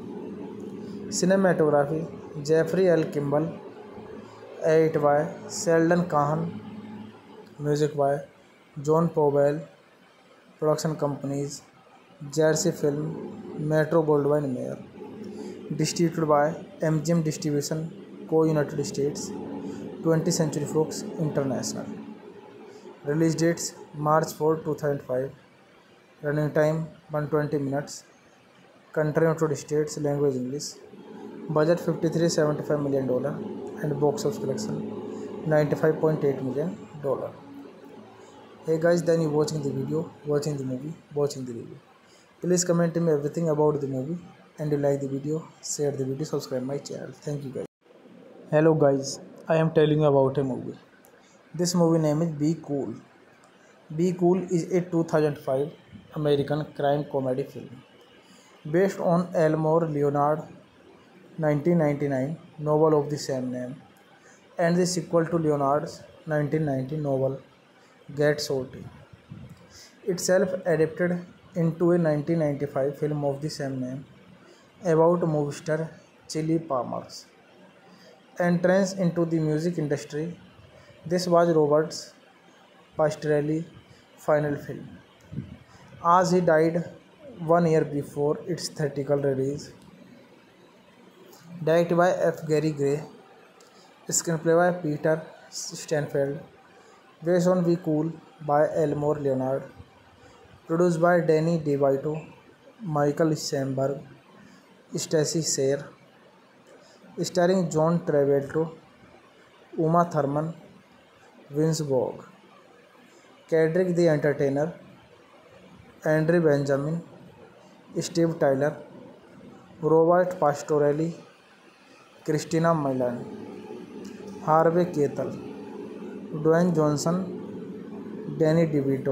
Cinematography Jeffrey L. Kimball, edit by Sheldon Kahan, music by John Powell, production companies Jersey Film, Metro Goldwyn Mayer, distributed by M G M Distribution, Co United States, twentieth Century Fox International. Release dates March fourth two thousand five. Running time one hundred twenty minutes. Country United States, language English. Budget fifty-three point seven five million dollars and box office collection ninety-five point eight million dollars. Hey guys, then you watching the video, watching the movie, watching the review. Please comment me everything about the movie, and you like the video, share the video, subscribe my channel. Thank you guys. Hello guys, I am telling you about a movie. This movie name is Be Cool. Be Cool is a two thousand five American crime comedy film based on Elmore Leonard nineteen ninety-nine novel of the same name and the sequel to Leonard's nineteen ninety novel Get Shorty, itself adapted into a nineteen ninety-five film of the same name about movie star Chili Palmer's entrance into the music industry. This was Robert's Pastorelli's final film, as he died one year before its theatrical release. Directed by F. Gary Gray, screenplay by Peter Stanfield, based on Be Cool by Elmore Leonard, produced by Danny DeVito, Michael Sandberg, Stacey Sher, starring John Travolta, Uma Thurman, Vince Vaughn, Cedric the Entertainer, Andre Benjamin, Steve Tyler, Robert Pastorelli, Christina Milian, Harvey Keitel, Dwayne Johnson, Danny DeVito.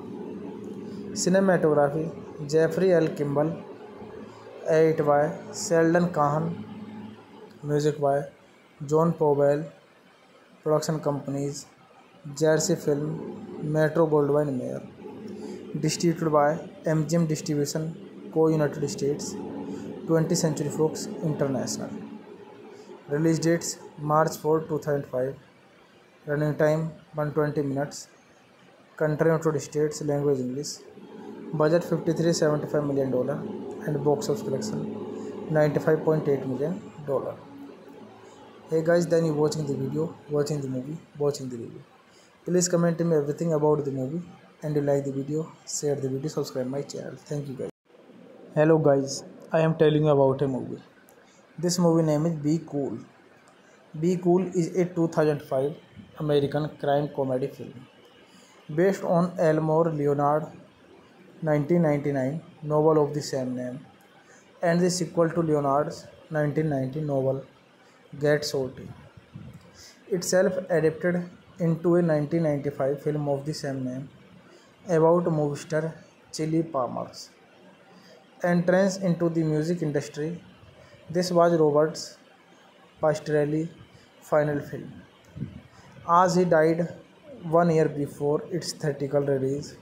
Cinematography Jeffrey L. Kimball, edit by Sheldon Kahan, music by John Powell, production companies Jersey Film, Metro Goldwyn Mayer, distributed by M G M Distribution Co. United States, twentieth Century Fox International. Release dates March fourth two thousand five. Running time one hundred twenty minutes. Country United States, language English. Budget fifty-three point seven five million dollars and box office collection ninety-five point eight million dollars. Hey guys, then you watching the video, watching the movie, watching the review. Please comment me everything about the movie, and you like the video, share the video, subscribe my channel. Thank you guys. Hello guys, I am telling you about a movie. This movie name is Be Cool. Be Cool is a two thousand five American crime comedy film based on Elmore Leonard nineteen ninety-nine novel of the same name and the sequel to Leonard's nineteen ninety novel Get Shorty, itself adapted into a nineteen ninety-five film of the same name about movie star Chili Palmer's entrance into the music industry. This was Robert's Pastorelli's final film, as he died one year before its theatrical release.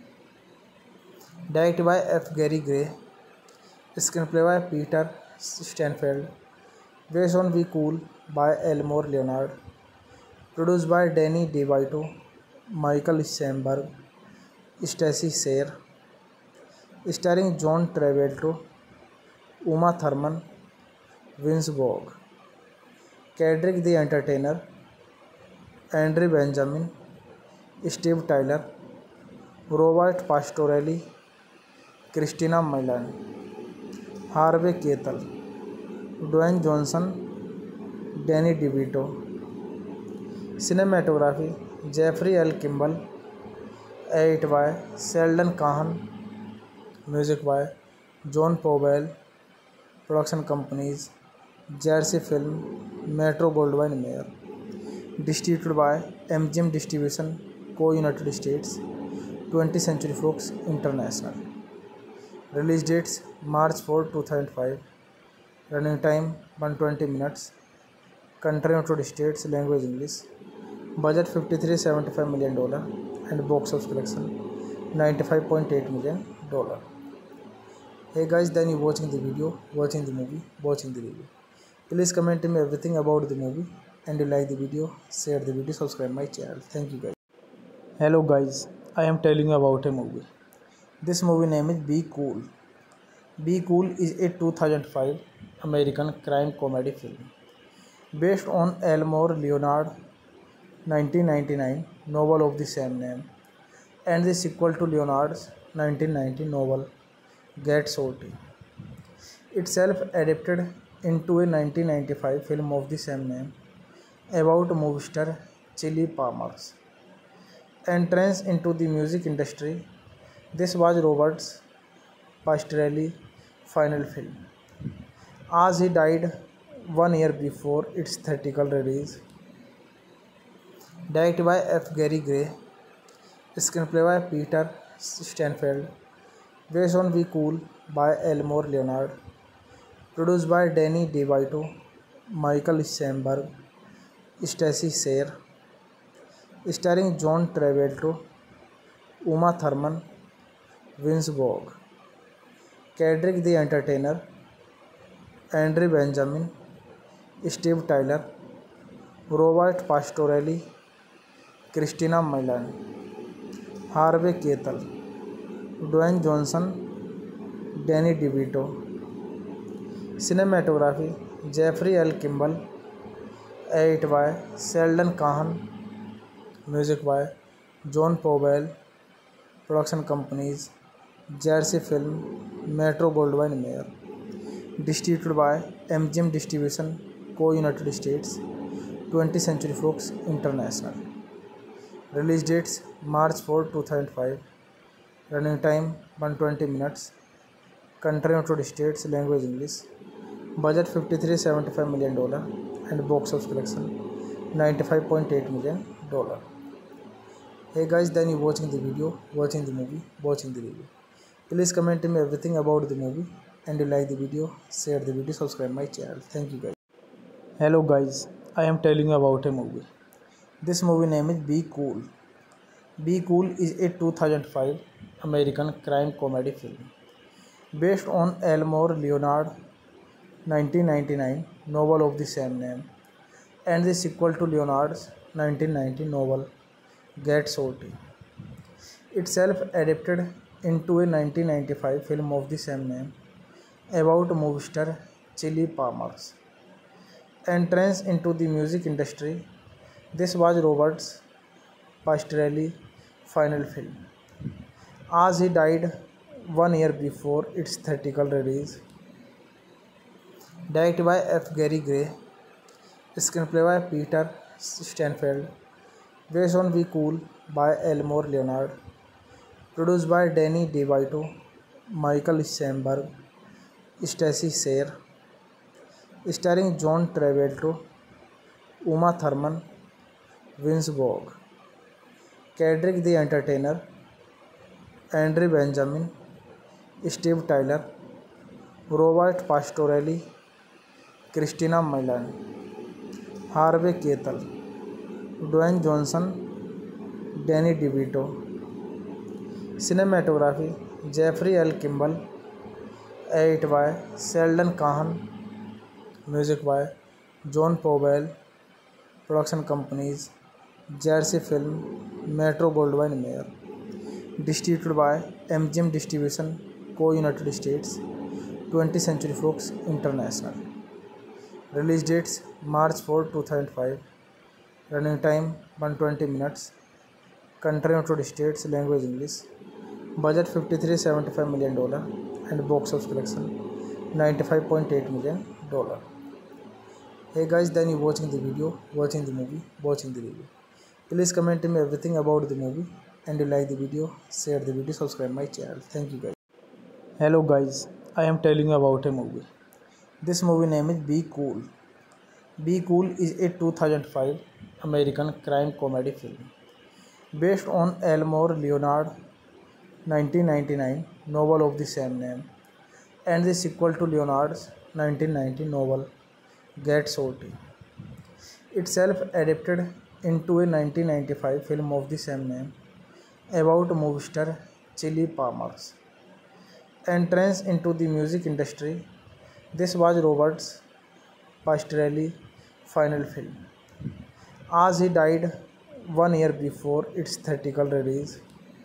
Directed by F. Gary Gray, screenplay by Peter Stanfield, based on Be Cool by Elmore Leonard, produced by Danny DeVito, Michael Sandberg, Stacey Sher, starring John Travolta, Uma Thurman, Vince Vaughn, Cedric the Entertainer, Andre Benjamin, Steve Tyler, Robert Pastorelli, Christina Milian, Harvey Keitel, Dwayne Johnson, Danny DeVito. Cinematography Jeffrey L. Kimball, edit by Sheldon Kahan, music by John Powell, production companies Jersey Film, Metro Goldwyn Mayer, distributed by M G M Distribution Co. United States, twentieth Century Fox International. Release dates March fourth two thousand five. Running time one hundred twenty minutes. Country United States, language English. Budget fifty-three point seven five million dollars and box office collection ninety-five point eight million dollars. Hey guys, then you watching the video, watching the movie, watching the review. Please comment me everything about the movie, and you like the video, share the video, subscribe my channel. Thank you guys. Hello guys, I am telling you about a movie. This movie name is Be Cool. Be Cool is a two thousand five American crime comedy film based on Elmore Leonard nineteen ninety-nine novel of the same name and the sequel to Leonard's nineteen ninety novel Get Shorty, itself adapted into a nineteen ninety-five film of the same name about movie star Chili Palmer's entrance into the music industry. This was Robert's Pastorelli's final film, as he died one year before its theatrical release. Directed by F. Gary Gray, screenplay by Peter Stanfield, based on Be Cool by Elmore Leonard, produced by Danny DeVito, Michael Sandberg, Stacey Sayer, starring John Travolta, Uma Thurman, Vince Vaughn, Cedric the Entertainer, Andrew Benjamin, Steve Tyler, Robert Pastorelli, Christina Milian, Harvey Keitel, Dwayne Johnson, Danny DeVito. Cinematography Jeffrey L. Kimball, edit by Sheldon Kahan, music by John Powell, production companies Jersey Film, Metro Goldwyn Mayer, distributed by M G M Distribution, Co. United States, twentieth Century Fox International. Release dates March fourth two thousand five. Running time one hundred twenty minutes. Country United States, language English. Budget fifty-three point seven five million dollars and box office collection ninety-five point eight million dollars. Hey guys, then you watching the video, watching the movie, watching the review. Please comment me everything about the movie, and you like the video, share the video, subscribe my channel. Thank you guys. Hello guys, I am telling you about a movie. This movie name is Be Cool. Be Cool is a two thousand five American crime comedy film based on Elmore Leonard nineteen ninety-nine novel of the same name and the sequel to Leonard's nineteen ninety novel Get Shorty, itself adapted into a nineteen ninety-five film of the same name about movie star Chili Palmer's entrance into the music industry. This was Robert's Pastorelli's final film, as he died one year before its theatrical release. Directed by F. Gary Gray, screenplay by Peter Stanfield, based on Be Cool by Elmore Leonard, produced by Danny DeVito, Michael Sandberg, Stacey Sayer, starring John Travolta, Uma Thurman, Vince Vaughn, Cedric the Entertainer, Andrew Benjamin, Steve Tyler, Robert Pastorelli, Christina Milian, Harvey Keitel, Dwayne Johnson, Danny DeVito. Cinematography Jeffrey L. Kimball, edit by Sheldon Kahan, music by John Powell, production companies Jersey Film, Metro Goldwyn Mayer, distributed by M G M Distribution, Co. United States, twentieth Century Fox International. Release dates March fourth two thousand five. Running time one hundred twenty minutes. Country United States, language English. Budget fifty-three point seven five million dollars and box office collection ninety-five point eight million dollars. Hey guys, then you watching the video, watching the movie, watching the review. Please comment me everything about the movie, and you like the video, share the video, subscribe my channel. Thank you guys. Hello guys, I am telling you about a movie. This movie name is Be Cool. Be Cool is a two thousand five American crime comedy film based on Elmore Leonard nineteen ninety-nine novel of the same name and the sequel to Leonard's nineteen ninety novel Get Shorty, itself adapted into a nineteen ninety-five film of the same name about movie star Chili Palmer's entrance into the music industry. This was Robert's Pastorelli's final film, as he died one year before its theatrical release.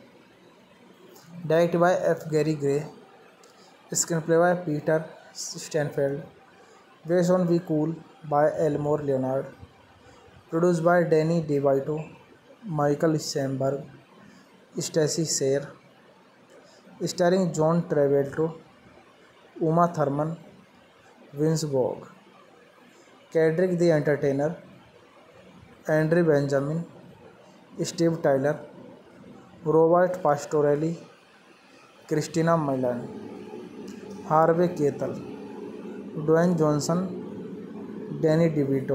Directed by F. Gary Gray, screenplay by Peter Stanfield, based on Be Cool by Elmore Leonard, produced by Danny DeVito, Michael Sandberg, Stacey Sayer, starring John Travolta, Uma Thurman, Vince Vaughn, Cedric the Entertainer, Andrew Benjamin, Steve Tyler, Robert Pastorelli, Christina Milian, Harvey Keitel, Dwayne Johnson, Danny DeVito.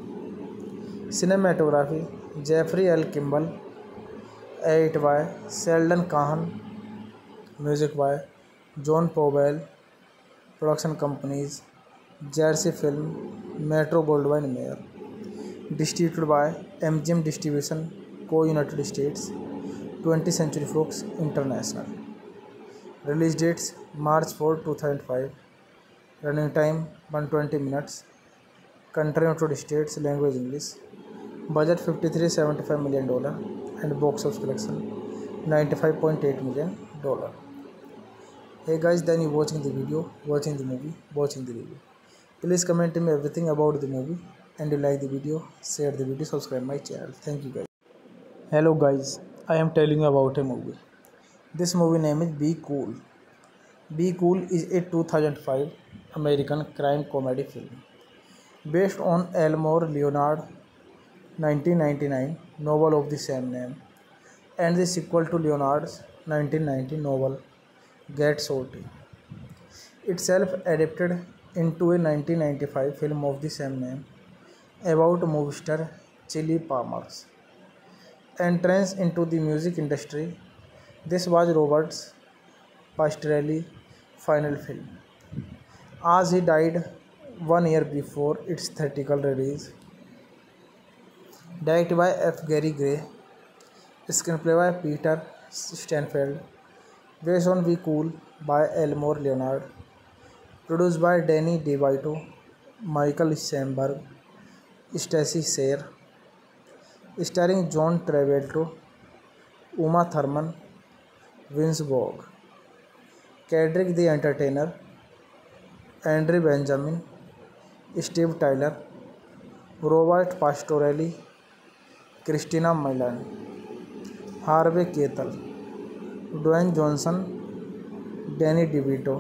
Cinematography Jeffrey L. Kimball. Edit by Sheldon Kahan. Music by John Powell. Production companies Jersey Film, Metro Goldwyn Mayer. Distributed by M G M Distribution Co. United States. twentieth Century Fox International. Release dates March fourth two thousand five. Running time one hundred twenty minutes. Country United States. Language English. Budget fifty-three point seven five million dollars and box office collection ninety-five point eight million dollars. Hey guys, then you watching the video, watching the movie, watching the review. Please comment me everything about the movie, and you like the video, share the video, subscribe my channel. Thank you guys. Hello guys, I am telling you about a movie. This movie name is Be Cool. Be Cool is a two thousand five American crime comedy film based on Elmore Leonard nineteen ninety-nine novel of the same name and the sequel to Leonard's nineteen ninety novel Get Shorty, itself adapted into a nineteen ninety-five film of the same name about movie star Chili Palmer's entrance into the music industry. This was Robert's Pastorelli's final film, as he died one year before its theatrical release. Directed by F. Gary Gray, screenplay by Peter Stanfield, based on Be Cool by Elmore Leonard, produced by Danny DeVito, Michael Shamberg, Stacey Sher, starring John Travolta, Uma Thurman, Vince Vaughn, Cedric the Entertainer, Andre Benjamin, Steve Tyler, Robert Pastorelli, Christina Milian, Harvey Keitel, Dwayne Johnson, Danny DeVito.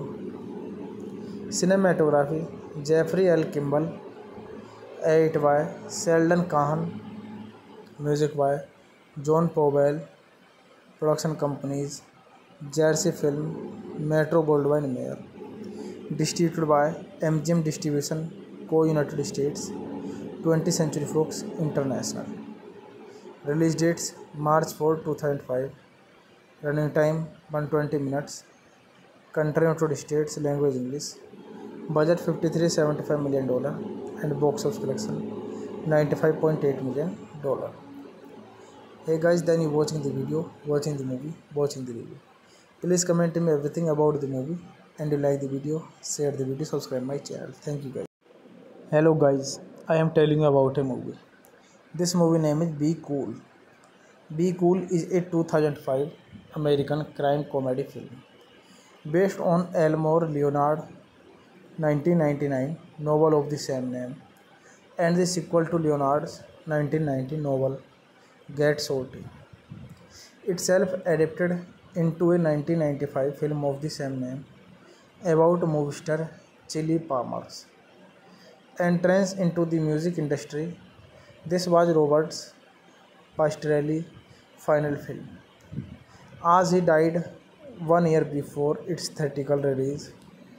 Cinematography Jeffrey L. Kimball. Edit by Sheldon Kahan. Music by John Powell. Production companies Jersey Film, Metro Goldwyn Mayer. Distributed by M G M Distribution Co. United States. twentieth Century Fox International. Release dates March fourth two thousand five. Running time one hundred twenty minutes. Country United States. Language English. Budget fifty-three point seven five million dollars and box office collection ninety-five point eight million dollars. Hey guys, then you watching the video, watching the movie, watching the review. Please comment me everything about the movie, and you like the video, share the video, subscribe my channel. Thank you guys. Hello guys, I am telling you about a movie. This movie name is Be Cool. Be Cool is a two thousand five American crime comedy film based on Elmore Leonard nineteen ninety-nine novel of the same name and the sequel to Leonard's nineteen ninety novel Get Shorty, itself adapted into a nineteen ninety-five film of the same name about movie star Chili Palmer's entrance into the music industry. This was Robert's Pastorelli's final film, as he died one year before its theatrical release.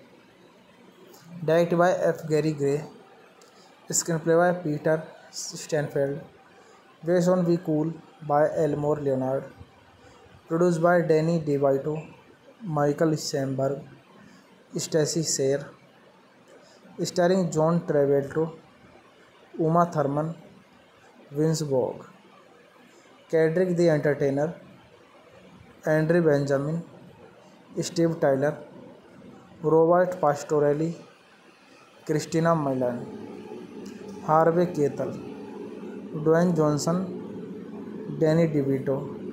Directed by F. Gary Gray, screenplay by Peter Stanfield, based on Be Cool by Elmore Leonard, produced by Danny DeVito, Michael Shamberg, Stacey Sher, starring John Travolta, Uma Thurman, Vince Vaughn, Cedric the Entertainer, Andre Benjamin, Steve Tyler, Robert Pastorelli, Christina Milian, Harvey Keitel, Dwayne Johnson, Danny DeVito.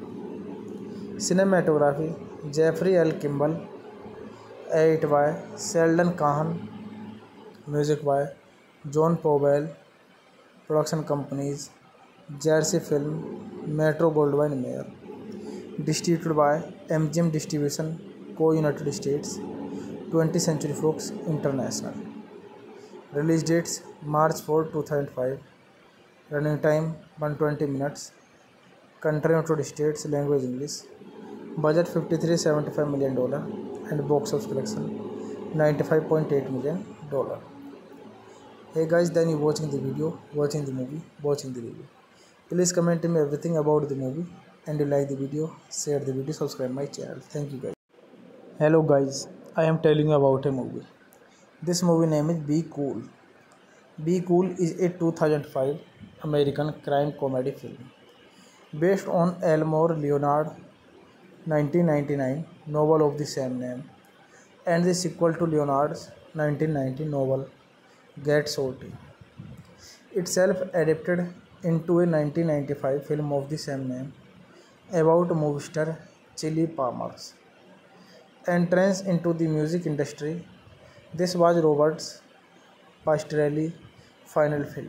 Cinematography Jeffrey L. Kimball. Edit by Sheldon Kahan. Music by John Powell. Production companies Jersey Film, Metro Goldwyn Mayer. Distributed by M G M Distribution Co. United States. twentieth Century Fox International. Release dates March fourth two thousand five. Running time one hundred twenty minutes. Country United States. Language English. Budget fifty-three point seven five million dollars and box office collection ninety-five point eight million dollar. Hey guys, then you watching the video, watching the movie, watching the review. Please comment me everything about the movie, and you like the video, share the video, subscribe my channel. Thank you guys. Hello guys, I am telling you about a movie. This movie name is Be Cool. Be Cool is a two thousand five American crime comedy film based on Elmore Leonard nineteen ninety-nine novel of the same name and the sequel to Leonard's nineteen ninety novel Get Shorty, itself adapted into a nineteen ninety-five film of the same name about movie star Chili Palmer's entrance into the music industry. This was Robert's Pastorelli's final film,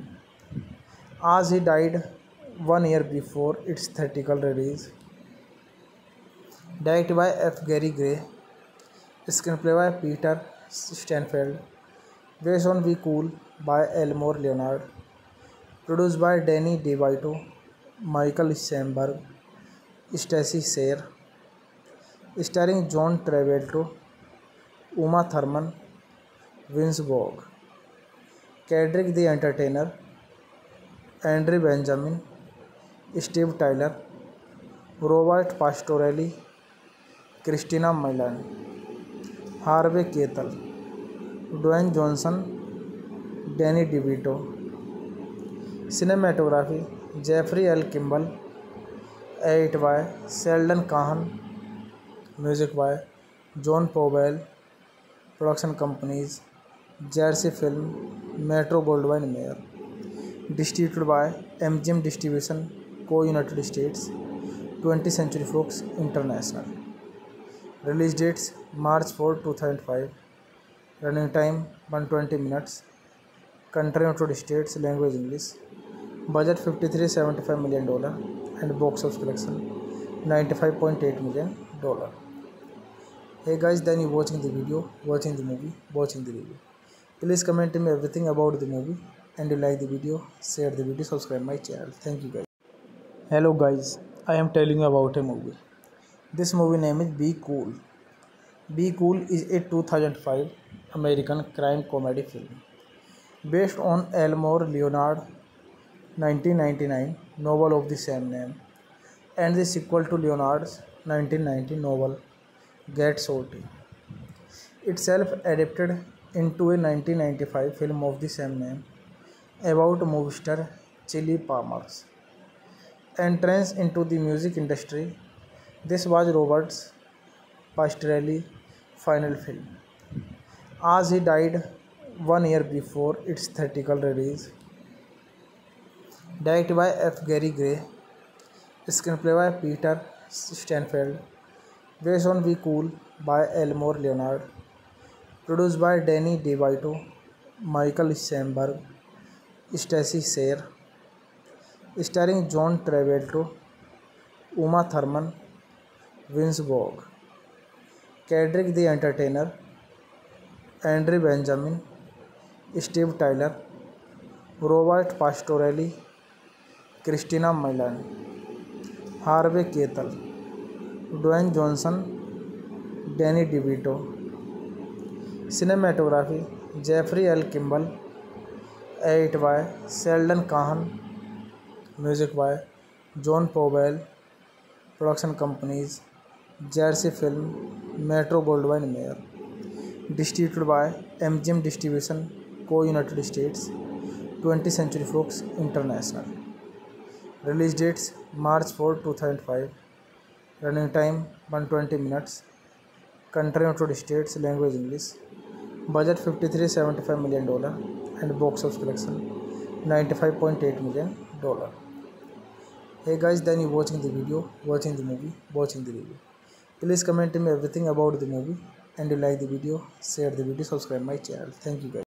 as he died one year before its theatrical release. Directed by F. Gary Gray, screenplay by Peter Stanfield, based on Be Cool by Elmore Leonard, produced by Danny DeVito, Michael Sandberg, Stacey Sher, starring John Travolta, Uma Thurman, Vince Vaughn, Cedric the Entertainer, Andre Benjamin, Steve Tyler, Robert Pastorelli, Christina Milian, Harvey Keitel, Dwayne Johnson, Danny DeVito. Cinematography Jeffrey L. Kimball, edit by Sheldon Kahan, music by John Powell, production companies Jersey Film, Metro Goldwyn Mayer, distributed by M G M Distribution Co. United States, twentieth Century Fox International. Release dates March fourth two thousand five. Running time one hundred twenty minutes. Country United States, language English. Budget fifty-three point seven five million dollars and box office collection ninety-five point eight million dollars. Hey guys, then you watching the video, watching the movie, watching the review. Please comment me everything about the movie, and you like the video, share the video, subscribe my channel. Thank you guys. Hello guys, I am telling you about a movie. This movie name is Be Cool. Be Cool is a two thousand five American crime comedy film based on Elmore Leonard nineteen ninety-nine novel of the same name and the sequel to Leonard's nineteen ninety novel Get Shorty, itself adapted into a nineteen ninety-five film of the same name about movie star Chili Palmer's entrance into the music industry. This was Robert's Pastorelli's final film, as he died one year before its theatrical release. Directed by F. Gary Gray, screenplay by Peter Stanfield, based on Be Cool by Elmore Leonard, produced by Danny DeVito, Michael Sandberg, Stacey Sher, starring John Travolta, Uma Thurman, Vince Vaughn, Cedric the Entertainer, Andre Benjamin, Steve Tyler, Robert Pastorelli, Christina Milian, Harvey Keitel, Dwayne Johnson, Danny DeVito. Cinematography Jeffrey L. Kimball, edit by Sheldon Kahan, music by John Powell, production companies Jersey Film, Metro Goldwyn Mayer, distributed by M G M Distribution Co. United States, twentieth Century Fox International. Release dates March fourth two thousand five. Running time one hundred twenty minutes. Country United States, language English. Budget fifty-three point seven five million dollars and box office collection ninety-five point eight million dollars. Hey guys, then you watching the video, watching the movie, watching the review. Please comment me everything about the movie, and you like the video, share the video, subscribe my channel. Thank you guys.